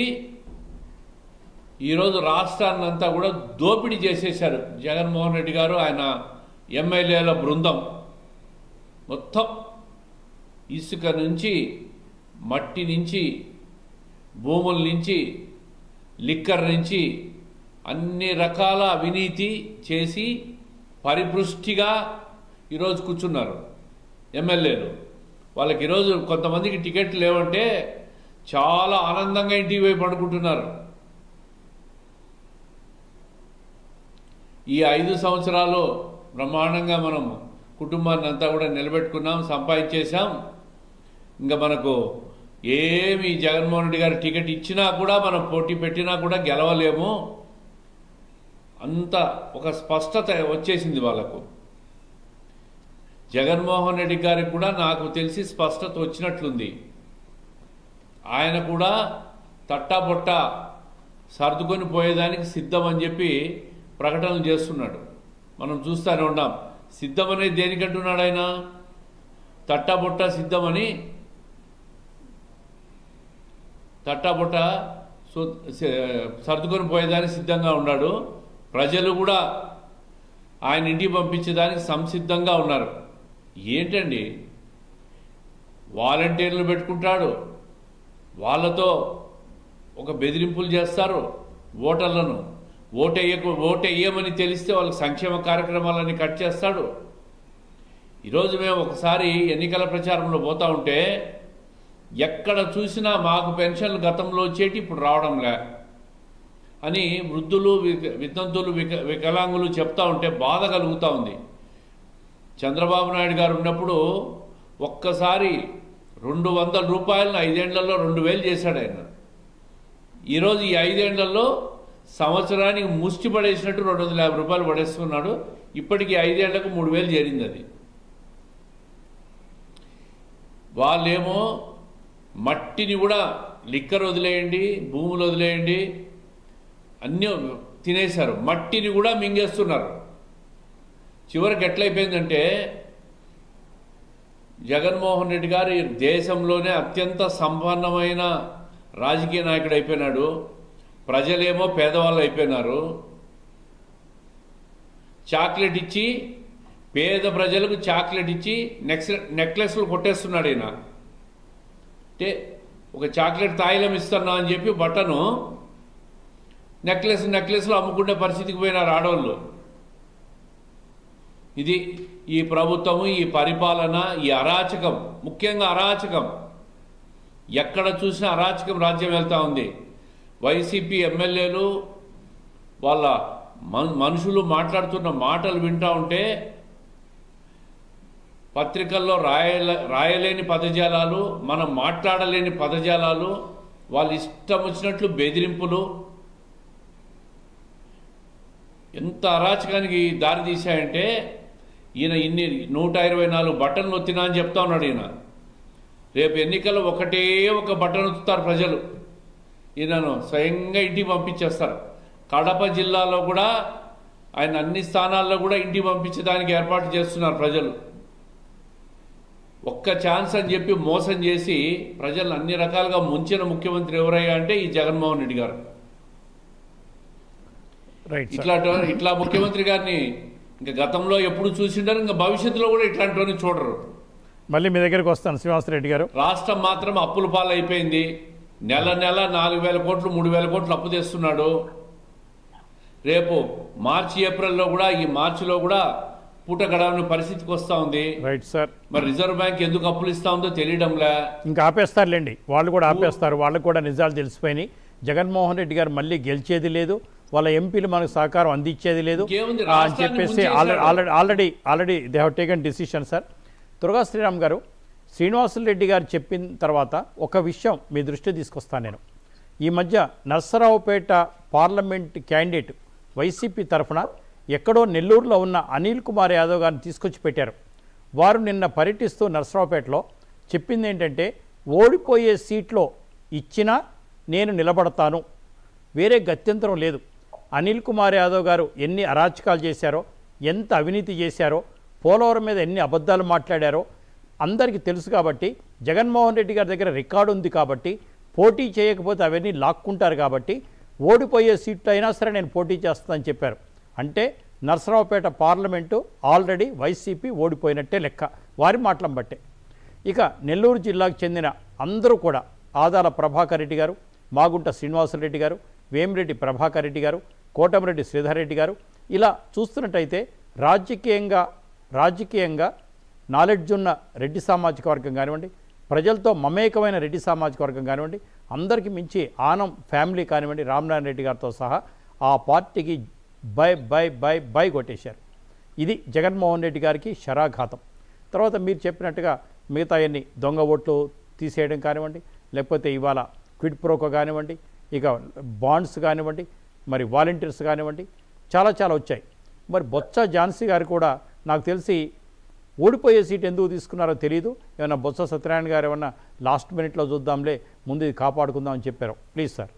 ఈరోజు రాష్ట్రాన్నంతా కూడా దోపిడీ చేసేశారు జగన్మోహన్ రెడ్డి గారు, ఆయన ఎమ్మెల్యేల బృందం. మొత్తం ఇసుక నుంచి, మట్టి నుంచి, భూముల నుంచి, లిక్కర్ నుంచి అన్ని రకాల అవినీతి చేసి పరిపృష్టిగా ఈరోజు కూర్చున్నారు ఎమ్మెల్యేలు. వాళ్ళకి ఈరోజు కొంతమందికి టికెట్లు లేవంటే చాలా ఆనందంగా ఇంటికి పోయి పడుకుంటున్నారు. ఈ 5 సంవత్సరాలు బ్రహ్మాండంగా మనం కుటుంబాన్ని అంతా కూడా నిలబెట్టుకున్నాం, సంపాదించేశాం. ఇంకా మనకు ఏమి జగన్మోహన్ రెడ్డి గారు టికెట్ ఇచ్చినా కూడా, మనం పోటీ పెట్టినా కూడా గెలవలేము, అంత ఒక స్పష్టత వచ్చేసింది వాళ్ళకు. జగన్మోహన్ రెడ్డి గారికి కూడా నాకు తెలిసి స్పష్టత వచ్చినట్లుంది. ఆయన కూడా తట్టాబొట్ట సర్దుకొని పోయేదానికి సిద్ధం అని చెప్పి ప్రకటనలు చేస్తున్నాడు. మనం చూస్తూనే ఉన్నాం. సిద్ధం అనేది దేనికంటున్నాడు ఆయన? తట్టాబొట్ట సిద్ధమని, తట్టాబొట్ట సర్దుకొని పోయేదానికి సిద్ధంగా ఉన్నాడు. ప్రజలు కూడా ఆయన ఇంటికి పంపించేదానికి సంసిద్ధంగా ఉన్నారు. ఏంటండి, వాలంటీర్లు పెట్టుకుంటాడు, వాళ్ళతో ఒక బెదిరింపులు చేస్తారు ఓటర్లను. ఓటు వేయమని తెలిస్తే వాళ్ళకి సంక్షేమ కార్యక్రమాలన్నీ కట్ చేస్తాడు. ఈరోజు మేము ఒకసారి ఎన్నికల ప్రచారంలో పోతా ఉంటే ఎక్కడ చూసినా మాకు పెన్షన్లు గతంలో వచ్చేటి ఇప్పుడు రావడంలే అని వృద్ధులు, వితంతులు, వికలాంగులు చెప్తా ఉంటే బాధ కలుగుతూ ఉంది. చంద్రబాబు నాయుడు గారు ఉన్నప్పుడు ఒక్కసారి 200 రూపాయలను 5 ఏళ్లలో 2000 చేశాడు ఆయన. ఈరోజు ఈ 5 ఏళ్లలో సంవత్సరానికి ముష్టి పడేసినట్టు 250 రూపాయలు పడేస్తున్నాడు. ఇప్పటికీ 5 ఏళ్లకు 3000 చేరింది. అది వాళ్ళేమో మట్టిని కూడా లిక్కర్ వదిలేయండి, భూములు వదిలేయండి, అన్నీ తినేశారు, మట్టిని కూడా మింగేస్తున్నారు. చివరికి ఎట్లయిపోయిందంటే జగన్మోహన్ రెడ్డి గారు దేశంలోనే అత్యంత సంపన్నమైన రాజకీయ నాయకుడు అయిపోయినాడు. ప్రజలేమో పేదవాళ్ళు అయిపోయినారు. చాక్లెట్ ఇచ్చి పేద ప్రజలకు చాక్లెట్ ఇచ్చి నెక్లెస్లు కొట్టేస్తున్నాడు ఈయన. అంటే ఒక చాక్లెట్ తాయిలం ఇస్తున్నా అని చెప్పి బట్టను నెక్లెస్లు అమ్ముకునే పరిస్థితికి పోయినారు ఆడవాళ్ళు. ఇది ఈ ప్రభుత్వము, ఈ పరిపాలన, ఈ అరాచకం, ముఖ్యంగా అరాచకం, ఎక్కడ చూసినా అరాచకం రాజ్యం వెళ్తా ఉంది. వైసీపీ ఎమ్మెల్యేలు వాళ్ళ మనుషులు మాట్లాడుతున్న మాటలు వింటా ఉంటే పత్రికల్లో రాయలేని పదజాలాలు, మనం మాట్లాడలేని పదజాలాలు, వాళ్ళు ఇష్టం వచ్చినట్లు బెదిరింపులు ఎంత అరాచకానికి దారి తీశాయంటే ఈయన ఇన్ని 124 బటన్లు ఒత్తినా అని చెప్తా ఉన్నాడు. ఈయన రేపు ఎన్నికల్లో ఒకటే ఒక బటన్ ఒత్తుతారు ప్రజలు, ఈయనను స్వయంగా ఇంటికి పంపించేస్తారు. కడప జిల్లాలో కూడా ఆయన అన్ని స్థానాల్లో కూడా ఇంటికి పంపించడానికి ఏర్పాటు చేస్తున్నారు ప్రజలు. ఒక్క ఛాన్స్ అని చెప్పి మోసం చేసి ప్రజలను అన్ని రకాలుగా ముంచిన ముఖ్యమంత్రి ఎవరయ్యా అంటే ఈ జగన్మోహన్ రెడ్డి గారు. ఇట్లా ముఖ్యమంత్రి గారిని ఇంకా గతంలో ఎప్పుడు చూసిండారు, ఇంకా భవిష్యత్తులో కూడా ఇట్లాంటివన్నీ చూడరు. మళ్ళీ మీ దగ్గరికి వస్తాను శ్రీనివాసరెడ్డి గారు. రాష్ట్రం మాత్రం అప్పుల పాలైపోయింది. నెల 4,000 కోట్లు 3,000 కోట్లు అప్పు తెస్తున్నాడు. రేపు మార్చి ఏప్రిల్లో కూడా, ఈ మార్చిలో కూడా పూట గడవని పరిస్థితికి వస్తా ఉంది. Right sir. మరి రిజర్వ్ బ్యాంక్ ఎందుకు అప్పులు ఇస్తా ఉందో తెలియడంలే. ఇంకా ఆపేస్తారులేండి, వాళ్ళు కూడా ఆపేస్తారు. వాళ్ళకు కూడా నిజాలు తెలిసిపోయినాయి. జగన్మోహన్ రెడ్డి గారు మళ్ళీ గెలిచేది లేదు, వాళ్ళ ఎంపీలు మనకు సహకారం అందించేది లేదు అని చెప్పేసి already they have taken decision sir. Durga Sriram గారు, శ్రీనివాసరెడ్డి గారు చెప్పిన తర్వాత ఒక విషయం మీ దృష్టి తీసుకొస్తాను నేను. ఈ మధ్య నర్సరావుపేట పార్లమెంట్ క్యాండిడేట్ వైసీపీ తరఫున ఎక్కడో నెల్లూరులో ఉన్న అనిల్ కుమార్ యాదవ్ గారిని తీసుకొచ్చి పెట్టారు. వారు నిన్న పర్యటిస్తూ నర్సరావుపేటలో చెప్పింది ఏంటంటే, ఓడిపోయే సీట్లో ఇచ్చినా నేను నిలబడతాను, వేరే గత్యంతరం లేదు. అనిల్ కుమార్ యాదవ్ గారు ఎన్ని అరాచకాలు చేశారో, ఎంత అవినీతి చేశారో, పోలవరం మీద ఎన్ని అబద్ధాలు మాట్లాడారో అందరికీ తెలుసు. కాబట్టి జగన్మోహన్ రెడ్డి గారి దగ్గర రికార్డు ఉంది కాబట్టి, పోటీ చేయకపోతే అవన్నీ లాక్కుంటారు కాబట్టి, ఓడిపోయే సీట్లు అయినా సరే నేను పోటీ చేస్తానని చెప్పారు. అంటే నర్సరావుపేట పార్లమెంటు ఆల్రెడీ వైసీపీ ఓడిపోయినట్టే లెక్క వారి మాటలను బట్టే. ఇక నెల్లూరు జిల్లాకు చెందిన అందరూ కూడా ఆదాల ప్రభాకర్ రెడ్డి గారు, మాగుంట శ్రీనివాసరెడ్డి గారు, వేమిరెడ్డి ప్రభాకర్ రెడ్డి గారు, కోటమిరెడ్డి శ్రీధర్ రెడ్డి గారు, ఇలా చూస్తున్నట్టయితే రాజకీయంగా నాలెడ్జ్ ఉన్న రెడ్డి సామాజిక వర్గం కానివ్వండి, ప్రజలతో మమేకమైన రెడ్డి సామాజిక వర్గం కానివ్వండి, అందరికీ మించి ఆనం ఫ్యామిలీ కానివ్వండి, రామనారాయణ రెడ్డి గారితో సహా ఆ పార్టీకి బై కొట్టేశారు. ఇది జగన్మోహన్ రెడ్డి గారికి శరాఘాతం. తర్వాత మీరు చెప్పినట్టుగా మిగతా అన్ని దొంగ ఓట్లు తీసేయడం కానివ్వండి, లేకపోతే ఇవాళ క్విడ్ ప్రోకో కానివ్వండి, ఇక బాండ్స్ కానివ్వండి, మరి వాలంటీర్స్ కానివ్వండి, చాలా వచ్చాయి. మరి బొత్స ఝాన్సీ గారు కూడా నాకు తెలిసి ఓడిపోయే సీట్ ఎందుకు తీసుకున్నారో తెలియదు. ఏమన్నా బొత్స సత్యనారాయణ గారు ఏమన్నా లాస్ట్ మినిట్లో చూద్దాంలే, ముందు ఇది కాపాడుకుందాం అని చెప్పారు. Please sir.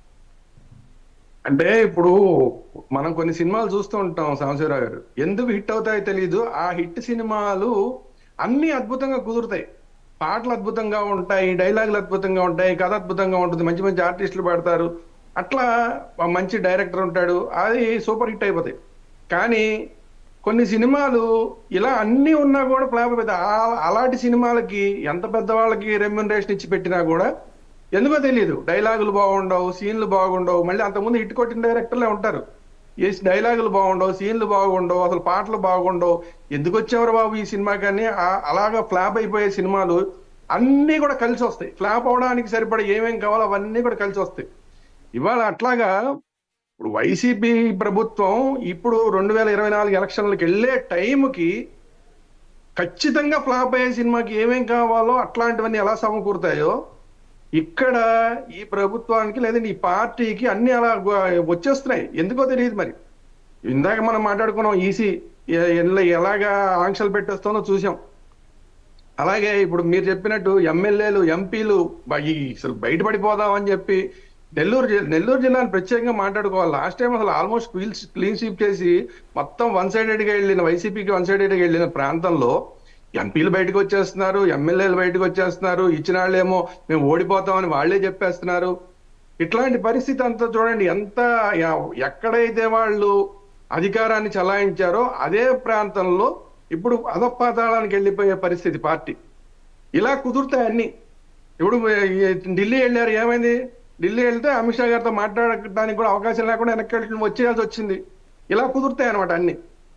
అంటే ఇప్పుడు మనం కొన్ని సినిమాలు చూస్తూ ఉంటాం సాంబశివరావు గారు, ఎందుకు హిట్ అవుతాయో తెలియదు. ఆ హిట్ సినిమాలు అన్ని అద్భుతంగా కుదురుతాయి, పాటలు అద్భుతంగా ఉంటాయి, డైలాగులు అద్భుతంగా ఉంటాయి, కథ అద్భుతంగా ఉంటుంది, మంచి మంచి ఆర్టిస్టులు పాడతారు, అట్లా మంచి డైరెక్టర్ ఉంటాడు, అది సూపర్ హిట్ అయిపోతాయి. కానీ కొన్ని సినిమాలు ఇలా అన్ని ఉన్నా కూడా ఫ్లాప్ అయిపోతాయి. అలాంటి సినిమాలకి ఎంత పెద్దవాళ్ళకి రెమ్యూనరేషన్ ఇచ్చి పెట్టినా కూడా ఎందుకో తెలియదు, డైలాగులు బాగుండవు, సీన్లు బాగుండవు, మళ్ళీ అంతకుముందు హిట్ కొట్టిన డైరెక్టర్లే ఉంటారు. ఏ డైలాగులు బాగుండవు, సీన్లు బాగుండవు, అసలు పాటలు బాగుండవు, ఎందుకు వచ్చేవారు బాబు ఈ సినిమా. కానీ అలాగా ఫ్లాప్ అయిపోయే సినిమాలు అన్నీ కూడా కలిసి వస్తాయి. ఫ్లాప్ అవడానికి సరిపడా ఏమేం కావాలో అవన్నీ కూడా కలిసి వస్తాయి. ఇవాళ అట్లాగా ఇప్పుడు వైసీపీ ప్రభుత్వం ఇప్పుడు 2024 ఎలక్షన్లకు వెళ్ళే టైంకి ఖచ్చితంగా ఫ్లాప్ అయ్యే సినిమాకి ఏమేం కావాలో అట్లాంటివన్నీ ఎలా సమకూరుతాయో ఇక్కడ ఈ ప్రభుత్వానికి లేదంటే ఈ పార్టీకి అన్ని అలా వచ్చేస్తున్నాయి. ఎందుకో తెలియదు మరి. ఇందాక మనం మాట్లాడుకున్నాం ఈసీ ఎలాగా ఆంక్షలు పెట్టేస్తానో చూసాం. అలాగే ఇప్పుడు మీరు చెప్పినట్టు ఎమ్మెల్యేలు, ఎంపీలు అసలు బయటపడిపోదామని చెప్పి నెల్లూరు జిల్లాను ప్రత్యేకంగా మాట్లాడుకోవాలి. లాస్ట్ టైం అసలు ఆల్మోస్ట్ క్లీన్ స్వీప్ చేసి మొత్తం వన్ సైడెడ్గా వెళ్ళిన వైసీపీకి వన్ సైడెడ్గా వెళ్ళిన ప్రాంతంలో ఎంపీలు బయటకు వచ్చేస్తున్నారు, ఎమ్మెల్యేలు బయటకు వచ్చేస్తున్నారు, ఇచ్చిన వాళ్ళేమో మేము ఓడిపోతామని వాళ్లే చెప్పేస్తున్నారు. ఇట్లాంటి పరిస్థితి అంతా చూడండి, ఎంత ఎక్కడైతే వాళ్ళు అధికారాన్ని చలాయించారో అదే ప్రాంతంలో ఇప్పుడు అధపాతాళానికి వెళ్ళిపోయే పరిస్థితి పార్టీ. ఇలా కుదురుతాయి అన్ని. ఇప్పుడు ఢిల్లీ వెళ్ళారు, ఏమైంది? ఢిల్లీ వెళ్తే అమిత్ షా గారితో మాట్లాడడానికి కూడా అవకాశం లేకుండా వెనక్కి వచ్చేయాల్సి వచ్చింది. ఇలా కుదురుతాయి అనమాట అన్ని.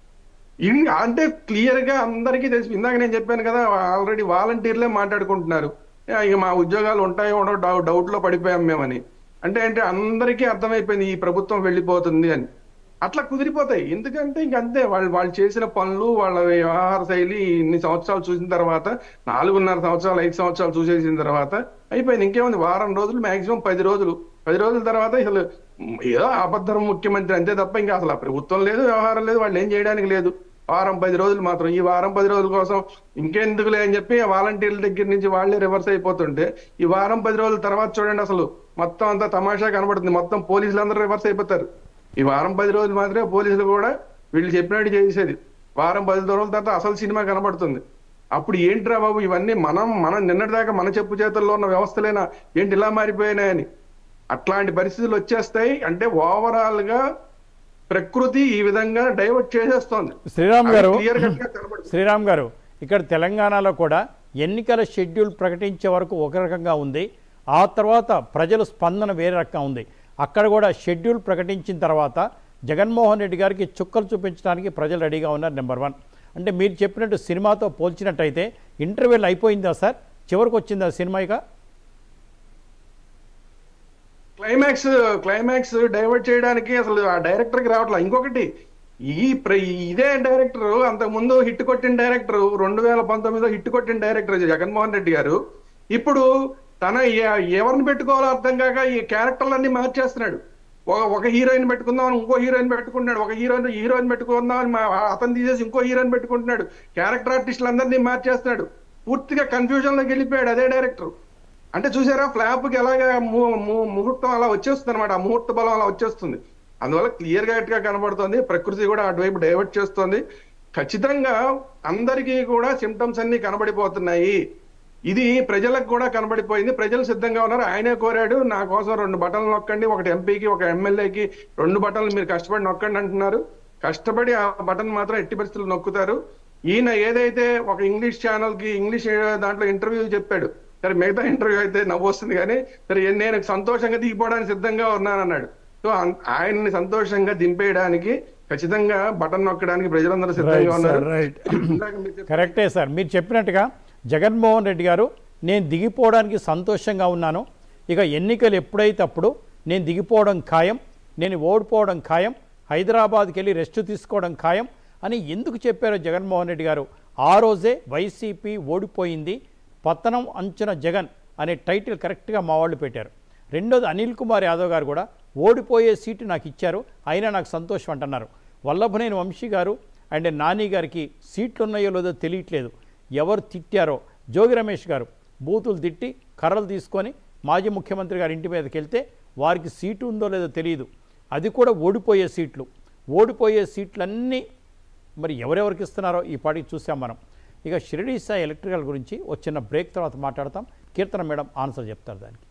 అంటే క్లియర్ గా అందరికీ తెలిసి, ఇందాక నేను చెప్పాను కదా, ఆల్రెడీ వాలంటీర్లే మాట్లాడుకుంటున్నారు ఇక మా ఉద్యోగాలు ఉంటాయో ఉండవు డౌట్ లో పడిపోయాం మేమని. అంటే అందరికీ అర్థమైపోయింది ఈ ప్రభుత్వం వెళ్ళిపోతుంది అని. అట్లా కుదిరిపోతాయి. ఎందుకంటే ఇంకంతే, వాళ్ళు చేసిన పనులు, వాళ్ళ వ్యవహార శైలి ఇన్ని సంవత్సరాలు చూసిన తర్వాత, 4.5 సంవత్సరాలు 5 సంవత్సరాలు చూసేసిన తర్వాత అయిపోయింది. ఇంకేముంది, వారం రోజులు, మాక్సిమం 10 రోజులు. 10 రోజుల తర్వాత అసలు ఏదో అబద్ధం ముఖ్యమంత్రి అంతే తప్ప ఇంకా అసలు ప్రభుత్వం లేదు, వ్యవహారం లేదు, వాళ్ళు ఏం చేయడానికి లేదు. వారం 10 రోజులు మాత్రం. ఈ వారం 10 రోజుల కోసం ఇంకెందుకులే అని చెప్పి వాలంటీర్ల దగ్గర నుంచి వాళ్ళే రివర్స్ అయిపోతుంటే, ఈ వారం 10 రోజుల తర్వాత చూడండి అసలు మొత్తం అంతా తమాషా కనబడుతుంది. మొత్తం పోలీసులు అందరూ రివర్స్ అయిపోతారు. ఈ వారం 10 రోజులు మాత్రమే పోలీసులు కూడా వీళ్ళు చెప్పినట్టు చేసేది. వారం 10 రోజుల తర్వాత అసలు సినిమా కనబడుతుంది. అప్పుడు ఏంట్రా బాబు ఇవన్నీ, మనం నిన్నటిదాకా మన చెప్పు చేతుల్లో ఉన్న వ్యవస్థలేనా ఏంటి ఇలా మారిపోయినాయని అట్లాంటి పరిస్థితులు వచ్చేస్తాయి. అంటే ఓవరాల్ గా ప్రకృతి ఈ విధంగా డైవర్ట్ చేసేస్తోంది. శ్రీరామ్ గారు, ఇక్కడ తెలంగాణలో కూడా ఎన్నికల షెడ్యూల్ ప్రకటించే వరకు ఒక రకంగా ఉంది, ఆ తర్వాత ప్రజల స్పందన వేరే రకంగా ఉంది. అక్కడ కూడా షెడ్యూల్ ప్రకటించిన తర్వాత జగన్మోహన్ రెడ్డి గారికి చుక్కలు చూపించడానికి ప్రజలు రెడీగా ఉన్నారు. నెంబర్ 1. అంటే మీరు చెప్పినట్టు సినిమాతో పోల్చినట్టయితే ఇంటర్వెల్ అయిపోయిందా సార్? చివరికి వచ్చిందా సినిమా? ఇక క్లైమాక్స్ డైవర్ట్ చేయడానికి అసలు ఆ డైరెక్టర్కి రావట్లా. ఇంకొకటి, ఇదే డైరెక్టర్ అంతకు ముందు హిట్ కొట్టిన డైరెక్టర్, 2019లో హిట్ కొట్టిన డైరెక్టర్ జగన్మోహన్ రెడ్డి గారు ఇప్పుడు తన ఎవరిని పెట్టుకోవాలో అర్థం కాక ఈ క్యారెక్టర్లన్నీ మార్చేస్తున్నాడు. ఒక హీరోయిన్ పెట్టుకుందామని ఇంకో హీరోయిన్ పెట్టుకుంటున్నాడు, ఒక హీరోయిన్ పెట్టుకుందామని అతను తీసేసి ఇంకో హీరోయిన్ పెట్టుకుంటున్నాడు, క్యారెక్టర్ ఆర్టిస్టులందరినీ మార్చేస్తున్నాడు. పూర్తిగా కన్ఫ్యూజన్ లోకి వెళ్ళిపోయాడు అదే డైరెక్టర్. అంటే చూసారా, ఫ్లాప్ కి ఎలాగా ముహూర్తం అలా వచ్చేస్తుంది అనమాట, ఆ ముహూర్త బలం అలా వచ్చేస్తుంది. అందువల్ల క్లియర్ గా కనబడుతుంది, ప్రకృతి కూడా అటువైపు డైవర్ట్ చేస్తుంది. ఖచ్చితంగా అందరికీ కూడా సిమ్టమ్స్ అన్ని కనబడిపోతున్నాయి. ఇది ప్రజలకు కూడా కనబడిపోయింది. ప్రజలు సిద్ధంగా ఉన్నారు. ఆయనే కోరాడు, నా కోసం 2 బటన్లు నొక్కండి, ఒకటి ఎంపీకి ఒక ఎమ్మెల్యేకి 2 బటన్లు మీరు కష్టపడి నొక్కండి అంటున్నారు. కష్టపడి ఆ బటన్ మాత్రం ఎట్టి పరిస్థితులు నొక్కుతారు. ఈయన ఏదైతే ఒక ఇంగ్లీష్ ఛానల్ కి ఇంగ్లీష్ దాంట్లో ఇంటర్వ్యూ చెప్పాడు, సరే మిగతా ఇంటర్వ్యూ అయితే నవ్వు వస్తుంది కానీ, సరే నేను సంతోషంగా దిగిపోవడానికి సిద్ధంగా ఉన్నానన్నాడు. సో ఆయన్ని సంతోషంగా దింపేయడానికి ఖచ్చితంగా బటన్ నొక్కడానికి ప్రజలందరూ సిద్ధంగా ఉన్నారు. కరెక్టే సార్, మీరు చెప్పినట్టుగా జగన్మోహన్ రెడ్డి గారు నేను దిగిపోవడానికి సంతోషంగా ఉన్నాను, ఇక ఎన్నికలు ఎప్పుడైతే అప్పుడు నేను దిగిపోవడం ఖాయం, నేను ఓడిపోవడం ఖాయం, హైదరాబాద్కి వెళ్ళి రెస్ట్ తీసుకోవడం ఖాయం అని ఎందుకు చెప్పారో జగన్మోహన్ రెడ్డి గారు ఆ రోజే వైసీపీ ఓడిపోయింది, పతనం అంచున జగన్ అనే టైటిల్ కరెక్ట్గా మా వాళ్ళు పెట్టారు. రెండోది అనిల్ కుమార్ యాదవ్ గారు కూడా ఓడిపోయే సీటు నాకు ఇచ్చారు, అయినా నాకు సంతోషం అంటున్నారు. వల్లభనేని వంశీ గారు అండ్ నాని గారికి సీట్లు ఉన్నాయో లేదో తెలియట్లేదు, ఎవరు తిట్టారో. జోగి రమేష్ గారు బూతులు తిట్టి కర్రలు తీసుకొని మాజీ ముఖ్యమంత్రి గారి ఇంటి మీదకి వెళ్తే వారికి సీటు ఉందో లేదో తెలియదు. అది కూడా ఓడిపోయే సీట్లు. ఓడిపోయే సీట్లన్నీ మరి ఎవరెవరికి ఇస్తున్నారో ఈ పాటికి చూసాం మనం. ఇక షిరిడి సాయి ఎలక్ట్రికల్ గురించి వచ్చిన బ్రేక్ తర్వాత మాట్లాడతాం. కీర్తన మేడం ఆన్సర్ చెప్తారు దానికి.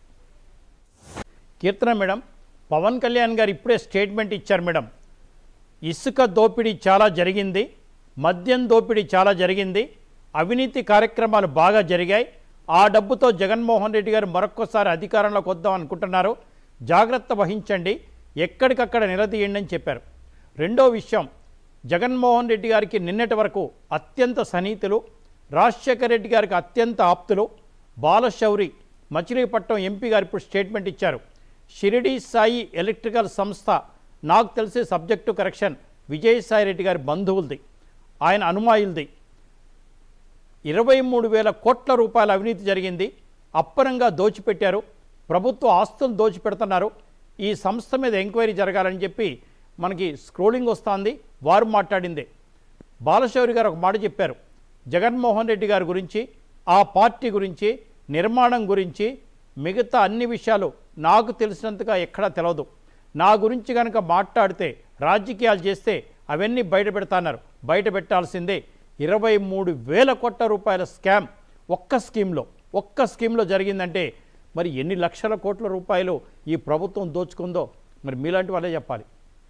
కీర్తన మేడం, పవన్ కళ్యాణ్ గారు ఇప్పుడే స్టేట్మెంట్ ఇచ్చారు మేడం, ఇసుక దోపిడీ చాలా జరిగింది, మద్యం దోపిడీ చాలా జరిగింది, అవినీతి కార్యక్రమాలు బాగా జరిగాయి, ఆ డబ్బుతో జగన్మోహన్ రెడ్డి గారు మరొక్కసారి అధికారంలోకి వద్దాం అనుకుంటున్నారు, జాగ్రత్త వహించండి, ఎక్కడికక్కడ నిలదీయండి అని చెప్పారు. రెండో విషయం, జగన్మోహన్ రెడ్డి గారికి నిన్నటి వరకు అత్యంత సన్నిహితులు, రాజశేఖర రెడ్డి గారికి అత్యంత ఆప్తులు బాలశౌరి మచిలీపట్నం ఎంపీ గారు ఇప్పుడు స్టేట్మెంట్ ఇచ్చారు. షిరిడి సాయి ఎలక్ట్రికల్ సంస్థ నాకు తెలిసే సబ్జెక్టు కరెక్షన్ విజయసాయి రెడ్డి గారి బంధువులది, ఆయన అనుమాయులది. 23,000 కోట్ల రూపాయల అవినీతి జరిగింది, అప్పనంగా దోచిపెట్టారు, ప్రభుత్వ ఆస్తులు దోచిపెడుతున్నారు. ఈ సంస్థ మీద ఎంక్వైరీ జరగాలని చెప్పి మనకి స్క్రోలింగ్ వస్తుంది. వారు మాట్లాడిందే. బాలశౌరి గారు ఒక మాట చెప్పారు, జగన్మోహన్ రెడ్డి గారి గురించి, ఆ పార్టీ గురించి, నిర్మాణం గురించి, మిగతా అన్ని విషయాలు నాకు తెలిసినంతగా ఎక్కడా తెలియదు. నా గురించి కనుక మాట్లాడితే, రాజకీయాలు చేస్తే అవన్నీ బయట పెడతాన్నారు. బయట పెట్టాల్సిందే. 23,000 కోట్ల రూపాయల స్కామ్ ఒక్క స్కీమ్లో జరిగిందంటే మరి ఎన్ని లక్షల కోట్ల రూపాయలు ఈ ప్రభుత్వం దోచుకుందో మరి మీలాంటి వాళ్ళే చెప్పాలి.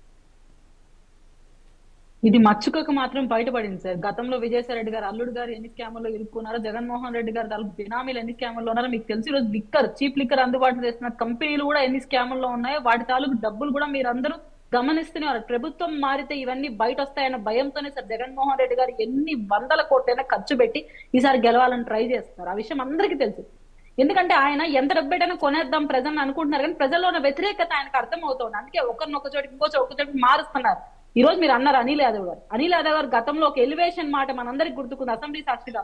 ఇది మచ్చుకకు మాత్రం బయటపడింది సార్. గతంలో విజయసాయి రెడ్డి గారు అల్లుడు గారు ఎన్ని స్కాముల్లో ఇరుక్కున్నారో, జగన్మోహన్ రెడ్డి గారు దాని బినామీలు ఎన్ని స్కాముల్లో ఉన్నారో మీకు తెలిసి, ఈరోజు చీప్ లిక్కర్ అందుబాటులో చేస్తున్న కంపెనీలు కూడా ఎన్ని స్కాముల్లో ఉన్నాయో వాటి తాలూకు డబ్బులు కూడా మీరందరూ గమనిస్తున్నారు. ప్రభుత్వం మారితే ఇవన్నీ బయట వస్తాయన్న భయంతోనే సార్ జగన్మోహన్ రెడ్డి గారు ఎన్ని వందల కోట్లైనా ఖర్చు పెట్టి ఈసారి గెలవాలని ట్రై చేస్తున్నారు. ఆ విషయం అందరికీ తెలుసు. ఎందుకంటే ఆయన ఎంత డబ్బెటైనా కొనేద్దాం ప్రజలను అనుకుంటున్నారు, కానీ ప్రజల్లో ఉన్న వ్యతిరేకత ఆయనకు అర్థం అవుతుంది. అందుకే ఒకరినొక చోటికి ఇంకో చోటికి మారుస్తున్నారు. ఈ రోజు మీరు అన్నారు అనిల్ యాదవ్ గారు గతంలో ఒక ఎలివేషన్ మాట మనందరికి గుర్తుకుంది. అసెంబ్లీ సాక్షిగా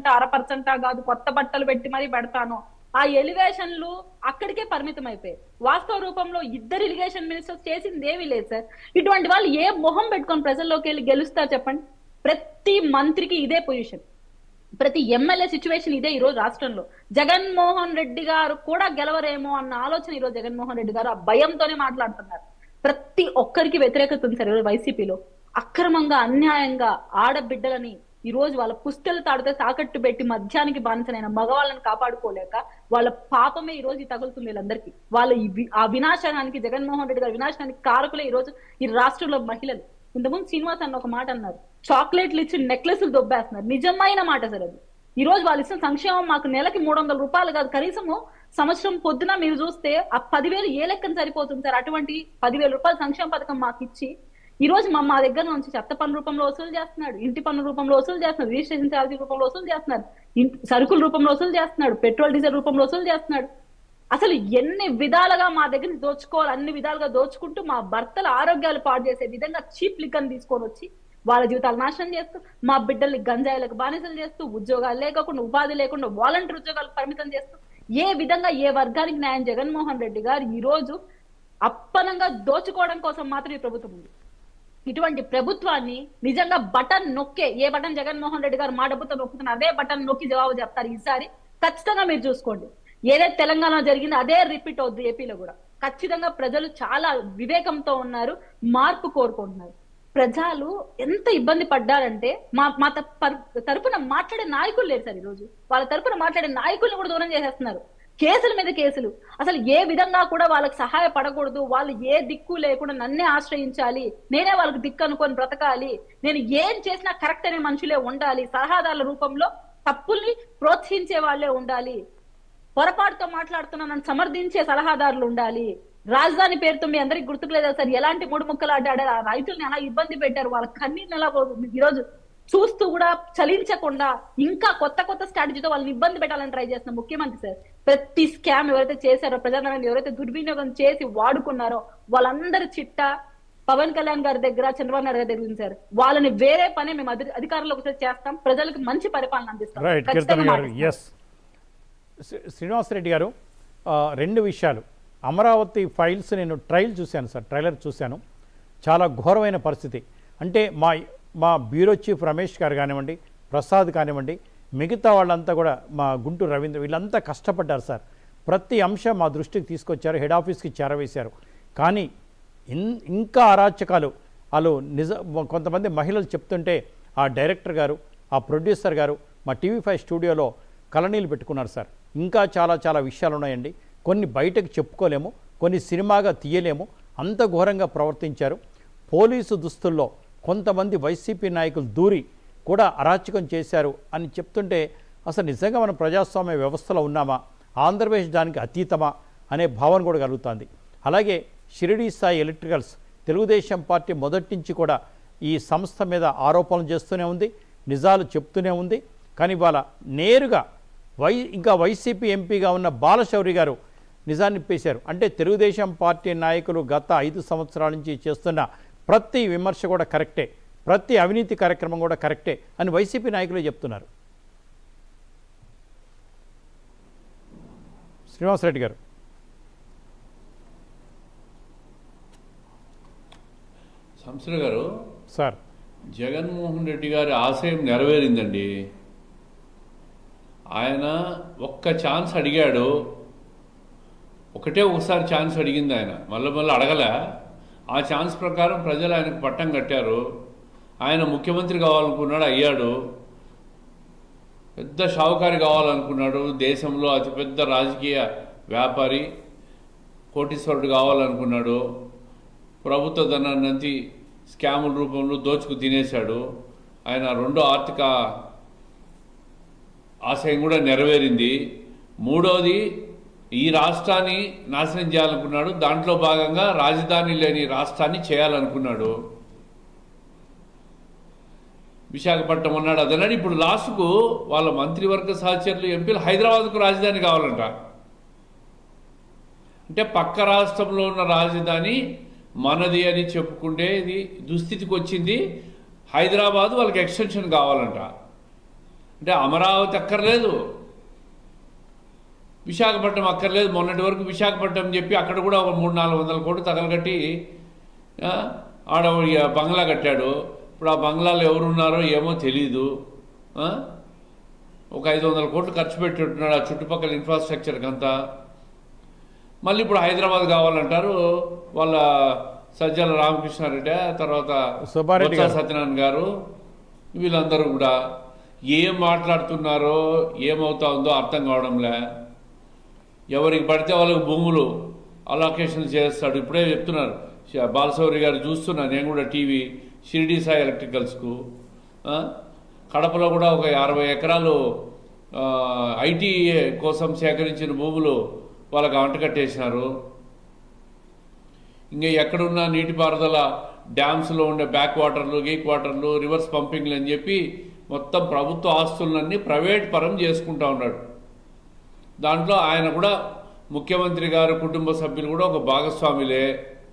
1% కాదు, కొత్త బట్టలు పెట్టి మరీ పెడతాను. ఆ ఎలివేషన్లు అక్కడికే పరిమితం అయిపోయాయి. వాస్తవ రూపంలో ఇద్దరు ఇరిగేషన్ మినిస్టర్స్ చేసింది ఏమీ లేదు సార్. ఇటువంటి వాళ్ళు ఏ మొహం పెట్టుకొని ప్రజల్లోకి వెళ్ళి గెలుస్తారు చెప్పండి? ప్రతి మంత్రికి ఇదే పొజిషన్, ప్రతి ఎమ్మెల్యే సిచ్యువేషన్ ఇదే. ఈ రోజు రాష్ట్రంలో జగన్మోహన్ రెడ్డి గారు కూడా గెలవరేమో అన్న ఆలోచన ఈ రోజు జగన్మోహన్ రెడ్డి గారు ఆ భయంతోనే మాట్లాడుతున్నారు. ప్రతి ఒక్కరికి వ్యతిరేకత ఉంది సార్ ఈరోజు వైసీపీలో. అక్రమంగా అన్యాయంగా ఆడబిడ్డలని ఈ రోజు వాళ్ళ పుస్తలు తాడితే తాకట్టు పెట్టి మద్యానికి బానిసనైన మగవాళ్ళని కాపాడుకోలేక వాళ్ళ పాపమే ఈ రోజు తగులుతుంది వీళ్ళందరికీ. వాళ్ళ ఆ వినాశనానికి, జగన్మోహన్ రెడ్డి గారి వినాశనానికి కారకులే ఈ రోజు ఈ రాష్ట్రంలో మహిళలు. ఇంతకుముందు శ్రీనివాస్ అన్న ఒక మాట అన్నారు, చాక్లెట్లు ఇచ్చి నెక్లెస్లు దొబ్బేస్తున్నారు. నిజమైన మాట సార్ అది. ఈ రోజు వాళ్ళు ఇచ్చిన సంక్షేమం మాకు నెలకి 300 రూపాయలు కాదు, కనీసము సంవత్సరం పొద్దున మీరు చూస్తే ఆ 10,000 ఏ లెక్కన సరిపోతుంది సార్? అటువంటి 10,000 రూపాయల సంక్షేమ పథకం మాకు ఇచ్చి ఈ రోజు మా దగ్గర నుంచి చెత్త పన్ను రూపంలో వసూలు చేస్తున్నాడు, ఇంటి పన్ను రూపంలో వసూలు చేస్తున్నాడు, రిజిస్ట్రేషన్ ఛార్జీ రూపంలో వసూలు చేస్తున్నాడు, సరుకుల రూపంలో వసూలు చేస్తున్నాడు, పెట్రోల్ డీజిల్ రూపంలో వసూలు చేస్తున్నాడు. అసలు ఎన్ని విధాలుగా మా దగ్గర దోచుకోవాలి, అన్ని విధాలుగా దోచుకుంటూ మా భర్తల ఆరోగ్యాలు పాడు చేసే విధంగా చీప్ లిక్కర్ తీసుకొని వచ్చి వాళ్ళ జీవితాలు నాశనం చేస్తూ, మా బిడ్డల్ని గంజాయిలకు బానిసలు చేస్తూ, ఉద్యోగాలు లేకుండా, ఉపాధి లేకుండా వాలంటీర్ ఉద్యోగాలకు పరిమితం చేస్తూ, ఏ విధంగా ఏ వర్గానికి న్యాయం జగన్మోహన్ రెడ్డి గారు ఈ రోజు అప్పనంగా దోచుకోవడం కోసం మాత్రం ఈ ప్రభుత్వం ఉంది. ఇటువంటి ప్రభుత్వాన్ని నిజంగా బటన్ నొక్కే, ఏ బటన్ జగన్మోహన్ రెడ్డి గారు మా డబ్బుతో నొక్కుతున్నారు అదే బటన్ నొక్కి జవాబు చెప్తారు ఈసారి. ఖచ్చితంగా మీరు చూసుకోండి, ఏదైతే తెలంగాణ జరిగిందో అదే రిపీట్ అవుద్ది ఏపీలో కూడా. ఖచ్చితంగా ప్రజలు చాలా వివేకంతో ఉన్నారు, మార్పు కోరుకుంటున్నారు. ప్రజలు ఎంత ఇబ్బంది పడ్డారంటే మా తరపున మాట్లాడే నాయకులు లేరు సార్. ఈ రోజు వాళ్ళ తరపున మాట్లాడే నాయకుల్ని కూడా దూరం చేసేస్తున్నారు. కేసుల మీద కేసులు, అసలు ఏ విధంగా కూడా వాళ్ళకి సహాయపడకూడదు, వాళ్ళు ఏ దిక్కు లేకుండా నన్నే ఆశ్రయించాలి, నేనే వాళ్ళకి దిక్కు అనుకొని బ్రతకాలి, నేను ఏం చేసినా కరెక్ట్ అనే మనుషులే ఉండాలి, సలహాదారుల రూపంలో తప్పుల్ని ప్రోత్సహించే వాళ్ళే ఉండాలి, పొరపాటుతో మాట్లాడుతున్నానని సమర్థించే సలహాదారులు ఉండాలి. రాజధాని పేరుతో మీ అందరికి గుర్తుకులేదా సార్ ఎలాంటి మూడు ముక్కలు ఆడారు, ఆ రైతుల్ని ఎలా ఇబ్బంది పెట్టారు, వాళ్ళ కన్నీళ్ళని ఎలా ఈరోజు చూస్తూ కూడా చలించకుండా ఇంకా కొత్త కొత్త స్ట్రాటజీతో వాళ్ళని ఇబ్బంది పెట్టాలని ట్రై చేస్తున్న ముఖ్యమంత్రి సార్. ప్రతి స్కామ్ ఎవరైతే చేశారో, ప్రజాధనాన్ని ఎవరైతే దుర్వినియోగం చేసి వాడుకున్నారో వాళ్ళందరి చిట్టా పవన్ కళ్యాణ్ గారి దగ్గర, చంద్రబాబు నాయుడు గారి దగ్గర ఉంది సార్. వాళ్ళని వేరే పని మేము అధికారంలోకి చేస్తాం, ప్రజలకు మంచి పరిపాలన అందిస్తాం. శ్రీనివాసరెడ్డి గారు, రెండు విషయాలు. అమరావతి ఫైల్స్ నేను ట్రైలర్ చూశాను. చాలా ఘోరమైన పరిస్థితి. అంటే మా బ్యూరో చీఫ్ రమేష్ గారు కానివ్వండి, ప్రసాద్ కానివ్వండి, మిగతా వాళ్ళంతా కూడా, మా గుంటూరు రవీంద్ర, వీళ్ళంతా కష్టపడ్డారు సార్. ప్రతి అంశం మా దృష్టికి తీసుకొచ్చారు, హెడ్ ఆఫీస్కి చేరవేశారు. కానీ ఇంకా అరాచకాలు వాళ్ళు కొంతమంది మహిళలు చెప్తుంటే ఆ డైరెక్టర్ గారు, ఆ ప్రొడ్యూసర్ గారు మా TV5 స్టూడియోలో కలనీళ్ళు పెట్టుకున్నారు సార్. ఇంకా చాలా చాలా విషయాలు ఉన్నాయండి. కొన్ని బయటకు చెప్పుకోలేము, కొన్ని సినిమాగా తీయలేము, అంత ఘోరంగా ప్రవర్తించారు. పోలీసు దుస్తుల్లో కొంతమంది వైసీపీ నాయకులు దూరి కూడా అరాచకం చేశారు అని చెప్తుంటే అసలు నిజంగా మనం ప్రజాస్వామ్య వ్యవస్థలో ఉన్నామా, ఆంధ్రప్రదేశ్ దానికి అతీతమా అనే భావన కూడా కలుగుతుంది. అలాగే షిరిడి సాయి ఎలక్ట్రికల్స్ తెలుగుదేశం పార్టీ మొదటి నుంచి కూడా ఈ సంస్థ మీద ఆరోపణలు చేస్తూనే ఉంది, నిజాలు చెప్తూనే ఉంది. కానీ ఇవాళ నేరుగా ఇంకా వైసీపీ ఎంపీగా ఉన్న బాలశౌరి గారు నిజాన్ని పేశారు. అంటే తెలుగుదేశం పార్టీ నాయకులు గత 5 సంవత్సరాల నుంచి చేస్తున్న ప్రతి విమర్శ కూడా కరెక్టే, ప్రతి అవినీతి కార్యక్రమం కూడా కరెక్టే అని వైసీపీ నాయకులే చెప్తున్నారు. శ్రీనివాసరెడ్డి గారు. సంశ్ర గారు, సార్ జగన్మోహన్ రెడ్డి గారి ఆశయం నెరవేరిందండి. ఆయన ఒక్క ఛాన్స్ అడిగాడు, ఒకసారి ఛాన్స్ అడిగింది ఆయన, మళ్ళీ అడగలే. ఆ ఛాన్స్ ప్రకారం ప్రజలు ఆయనకు పట్టం కట్టారు. ఆయన ముఖ్యమంత్రి కావాలనుకున్నాడు, అయ్యాడు. పెద్ద షావుకారి కావాలనుకున్నాడు, దేశంలో అతిపెద్ద రాజకీయ వ్యాపారి, కోటీశ్వరుడు కావాలనుకున్నాడు. ప్రభుత్వ ధనాన్ని స్కాముల రూపంలో దోచుకు తినేశాడు. ఆయన రెండో ఆర్థిక ఆశయం కూడా నెరవేరింది. మూడోది, ఈ రాష్ట్రాన్ని నాశనం చేయాలనుకున్నాడు. దాంట్లో భాగంగా రాజధాని లేని రాష్ట్రాన్ని చేయాలనుకున్నాడు. విశాఖపట్నం అన్నాడు, అదన్నాడు. ఇప్పుడు లాస్ట్కు వాళ్ళ మంత్రివర్గ సహచరులు ఎంపీలు హైదరాబాద్కు రాజధాని కావాలంట. అంటే పక్క రాష్ట్రంలో ఉన్న రాజధాని మనది అని చెప్పుకుంటే ఇది దుస్థితికి వచ్చింది. హైదరాబాద్ వాళ్ళకి ఎక్స్టెన్షన్ కావాలంట. అంటే అమరావతి అక్కర్లేదు, విశాఖపట్నం అక్కర్లేదు. మొన్నటి వరకు విశాఖపట్నం చెప్పి అక్కడ కూడా ఒక 300-400 కోట్లు తగలగట్టి ఆడ బంగ్లా కట్టాడు. ఇప్పుడు ఆ బంగ్లాలో ఎవరున్నారో ఏమో తెలీదు. ఒక 500 కోట్లు ఖర్చు పెట్టున్నాడు ఆ చుట్టుపక్కల ఇన్ఫ్రాస్ట్రక్చర్కి అంతా. మళ్ళీ ఇప్పుడు హైదరాబాద్ కావాలంటారు. వాళ్ళ సజ్జల రామకృష్ణారెడ్డి, తర్వాత సత్యనారాయణ గారు, వీళ్ళందరూ కూడా ఏం మాట్లాడుతున్నారో ఏమవుతా ఉందో అర్థం కావడంలే. ఎవరికి పడితే వాళ్ళకి భూములు అలొకేషన్ చేస్తాడు. ఇప్పుడే చెప్తున్నారు బాలశౌరి గారు, చూస్తున్నా నేను కూడా టీవీ, షిరిడి సాయి ఎలక్ట్రికల్స్కు కడపలో కూడా ఒక 50 ఎకరాలు ఐటీ కోసం సేకరించిన భూములు వాళ్ళకి అంటకట్టేసినారు. ఇంకా ఎక్కడున్న నీటిపారుదల డ్యామ్స్లో ఉండే బ్యాక్ వాటర్లు, గీక్ వాటర్లు, రివర్స్ పంపింగ్లు అని చెప్పి మొత్తం ప్రభుత్వ ఆస్తులన్నీ ప్రైవేట్ పరం చేసుకుంటా ఉన్నాడు. దాంట్లో ఆయన కూడా, ముఖ్యమంత్రి గారు కుటుంబ సభ్యులు కూడా ఒక భాగస్వామిలే.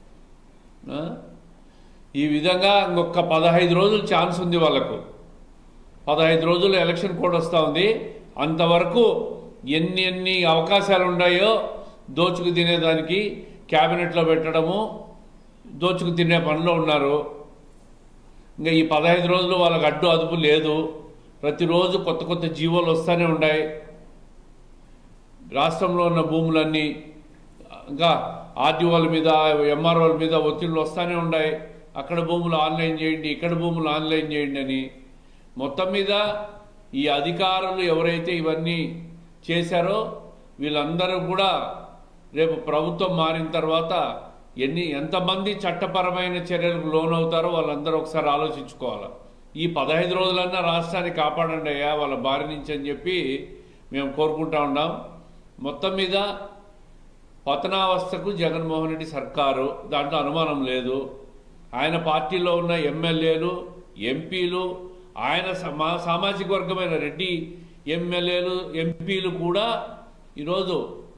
ఈ విధంగా ఇంకొక 15 రోజులు ఛాన్స్ ఉంది వాళ్ళకు. 15 రోజులు ఎలక్షన్ కోడ్ వస్తూ ఉంది. అంతవరకు ఎన్ని అవకాశాలు ఉన్నాయో దోచుకు తినేదానికి క్యాబినెట్లో పెట్టడము, దోచుకు తినే పనిలో ఉన్నారు. ఇంకా ఈ 15 రోజులు వాళ్ళకి అడ్డు అదుపు లేదు. ప్రతిరోజు కొత్త కొత్త జీవోలు వస్తూనే ఉన్నాయి. రాష్ట్రంలో ఉన్న భూములన్నీ ఇంకా ఆర్డీఓల మీద, ఎంఆర్ఓల మీద ఒత్తిళ్లు వస్తూనే ఉన్నాయి. అక్కడ భూములు ఆన్లైన్ చేయండి, ఇక్కడ భూములు ఆన్లైన్ చేయండి అని. మొత్తం మీద ఈ అధికారులు ఎవరైతే ఇవన్నీ చేశారో వీళ్ళందరూ కూడా రేపు ప్రభుత్వం మారిన తర్వాత ఎంతమంది చట్టపరమైన చర్యలకు లోనవుతారో వాళ్ళందరూ ఒకసారి ఆలోచించుకోవాలి. ఈ 15 రోజులన్నా రాష్ట్రాన్ని కాపాడండి అయ్యా వాళ్ళ బారి నుంచి అని చెప్పి మేము కోరుకుంటా ఉన్నాం. మొత్తం మీద పతనావస్థకు జగన్మోహన్ రెడ్డి సర్కారు, దాంట్లో అనుమానం లేదు. ఆయన పార్టీలో ఉన్న ఎమ్మెల్యేలు, ఎంపీలు, ఆయన సామాజిక వర్గమైన రెడ్డి ఎమ్మెల్యేలు, ఎంపీలు కూడా ఈరోజు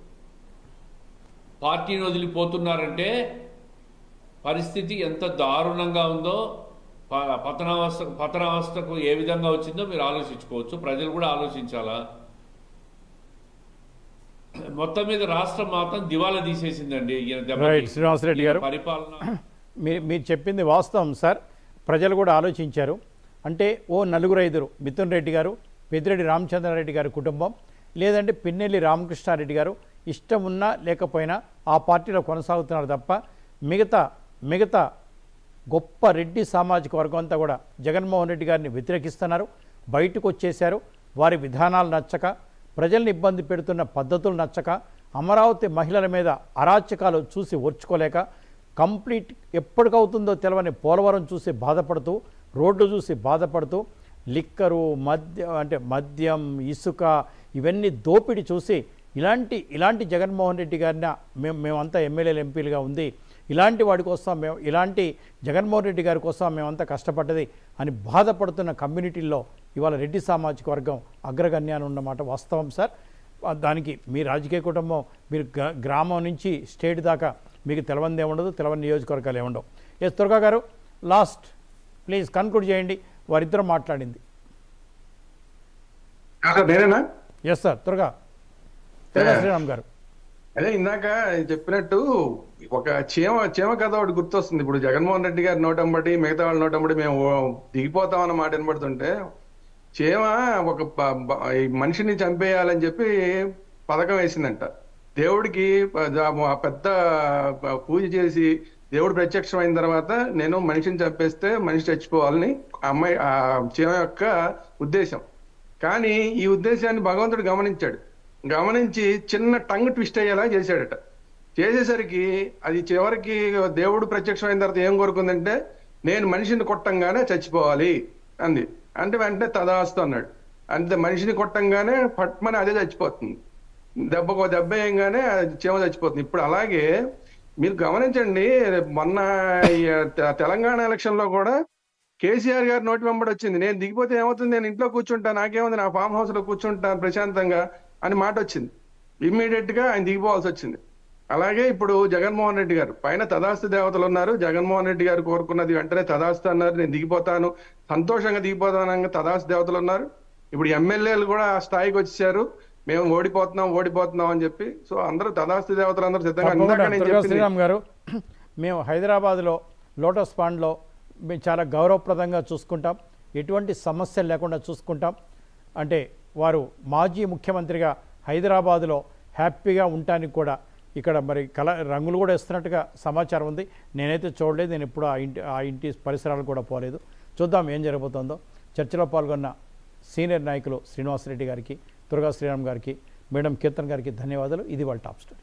పార్టీని వదిలిపోతున్నారంటే పరిస్థితి ఎంత దారుణంగా ఉందో, పతనావస్థకు ఏ విధంగా వచ్చిందో మీరు ఆలోచించుకోవచ్చు. ప్రజలు కూడా ఆలోచించాలా. మొత్తం మీద రాష్ట్రం మాత్రం దివాలా తీసేసిందండి. శ్రీనివాసరెడ్డి గారు, పరిపాలన మీరు చెప్పింది వాస్తవం సార్. ప్రజలు కూడా ఆలోచించారు. అంటే ఓ 4-5 మిథున్ రెడ్డి గారు, పెద్దిరెడ్డి రామచంద్రారెడ్డి గారి కుటుంబం, లేదంటే పిన్నెల్లి రామకృష్ణారెడ్డి గారు ఇష్టం ఉన్నా లేకపోయినా ఆ పార్టీలో కొనసాగుతున్నారు తప్ప మిగతా గొప్ప రెడ్డి సామాజిక వర్గం అంతా కూడా జగన్మోహన్ రెడ్డి గారిని వ్యతిరేకిస్తున్నారు. బయటకు వచ్చేశారు. వారి విధానాలు నచ్చక, ప్రజల్ని ఇబ్బంది పెడుతున్న పద్ధతులు నచ్చక, అమరావతి మహిళల మీద అరాచకాలు చూసి ఓర్చుకోలేక, కంప్లీట్ ఎప్పటికవుతుందో తెలవని పోలవరం చూసి బాధపడుతూ, రోడ్లు చూసి బాధపడుతూ, లిక్కరు, మద్యం, ఇసుక ఇవన్నీ దోపిడి చూసి ఇలాంటి జగన్మోహన్ రెడ్డి గారిని మేమంతా ఎమ్మెల్యేలు, ఎంపీలుగా ఉంది, ఇలాంటి వాడి కోసం మేము, ఇలాంటి జగన్మోహన్ రెడ్డి గారి కోసం మేమంతా కష్టపడ్డది అని బాధపడుతున్న కమ్యూనిటీల్లో ఇవాళ రెడ్డి సామాజిక వర్గం అగ్రగణ్యాన్ని ఉన్నమాట వాస్తవం సార్. దానికి మీ రాజకీయ కుటుంబం, మీరు గ్రామం నుంచి స్టేట్ దాకా మీకు తెలవందే ఉండదు, తెలవని నియోజకవర్గాలు ఏముండవు. ఎస్ దుర్గా గారు, లాస్ట్ ప్లీజ్ కన్క్లూడ్ చేయండి. వారిద్దరు మాట్లాడింది. నేనేనా? ఎస్ సార్, త్వరగా శ్రీరామ్ గారు. అదే ఇందాక చెప్పినట్టు ఒక చీమ కథ ఒకటి గుర్తొస్తుంది. ఇప్పుడు జగన్మోహన్ రెడ్డి గారి నోటంబడి మిగతా వాళ్ళ నోటంబడి మేము దిగిపోతాం అన్న మాట వినబడుతుంటే, చీమ ఒక మనిషిని చంపేయాలని చెప్పి పథకం వేసిందంట. దేవుడికి పెద్ద పూజ చేసి దేవుడు ప్రత్యక్షమైన తర్వాత నేను మనిషిని చంపేస్తే మనిషి చచ్చిపోవాలని అమ్మాయి ఆ చీమ యొక్క ఉద్దేశం. కానీ ఈ ఉద్దేశాన్ని భగవంతుడు గమనించి చిన్న టంగ్ ట్విస్ట్ అయ్యేలా చేశాడట. చేసేసరికి అది చివరికి దేవుడు ప్రత్యక్షమైన తర్వాత ఏం కోరుకుందంటే, నేను మనిషిని కొట్టంగానే చచ్చిపోవాలి అంది. అంటే వెంటనే తదాస్తు అన్నాడు. అంతే, మనిషిని కొట్టంగానే పట్మని అదే చచ్చిపోతుంది. దెబ్బ వేయంగానే చీమ చచ్చిపోతుంది. ఇప్పుడు అలాగే మీరు గమనించండి, మొన్న తెలంగాణ ఎలక్షన్ లో కూడా కేసీఆర్ గారి నోటి వెంబడి వచ్చింది, నేను దిగిపోతే ఏమవుతుంది, నేను ఇంట్లో కూర్చుంటా, నాకేముంది, నా ఫామ్ హౌస్ లో కూర్చుంటాను ప్రశాంతంగా అని మాట వచ్చింది. ఇమ్మీడియట్ గా ఆయన దిగిపోవాల్సి వచ్చింది. అలాగే ఇప్పుడు జగన్మోహన్ రెడ్డి గారు పైన తదాస్తు దేవతలు ఉన్నారు. జగన్మోహన్ రెడ్డి గారు కోరుకున్నది వెంటనే తదాస్తు అన్నారు. నేను దిగిపోతాను, సంతోషంగా దిగిపోతాను, తదాస్తు దేవతలు ఉన్నారు. ఇప్పుడు ఎమ్మెల్యేలు కూడా ఆ స్థాయికి వచ్చేసారు, మేము ఓడిపోతున్నాం అని చెప్పి. సో అందరూ తదాస్తు దేవతలు అందరూ సిద్ధంగా. శ్రీరామ్ గారు, మేము హైదరాబాద్లో లోటస్ పాండ్లో మేము చాలా గౌరవప్రదంగా చూసుకుంటాం, ఎటువంటి సమస్యలు లేకుండా చూసుకుంటాం. అంటే వారు మాజీ ముఖ్యమంత్రిగా హైదరాబాదులో హ్యాపీగా ఉండటానికి కూడా ఇక్కడ మరి రంగులు కూడా ఇస్తున్నట్టుగా సమాచారం ఉంది. నేనైతే చూడలేదు, నేను ఎప్పుడు ఆ ఇంటి పరిసరాలు కూడా పోలేదు. చూద్దాం ఏం జరగబోతుందో. చర్చలో పాల్గొన్న సీనియర్ నాయకులు శ్రీనివాసరెడ్డి గారికి, దుర్గా శ్రీరామ్ గారికి, మేడం కీర్తన్ గారికి ధన్యవాదాలు. ఇది వాళ్ళ టాప్ స్టోరీ.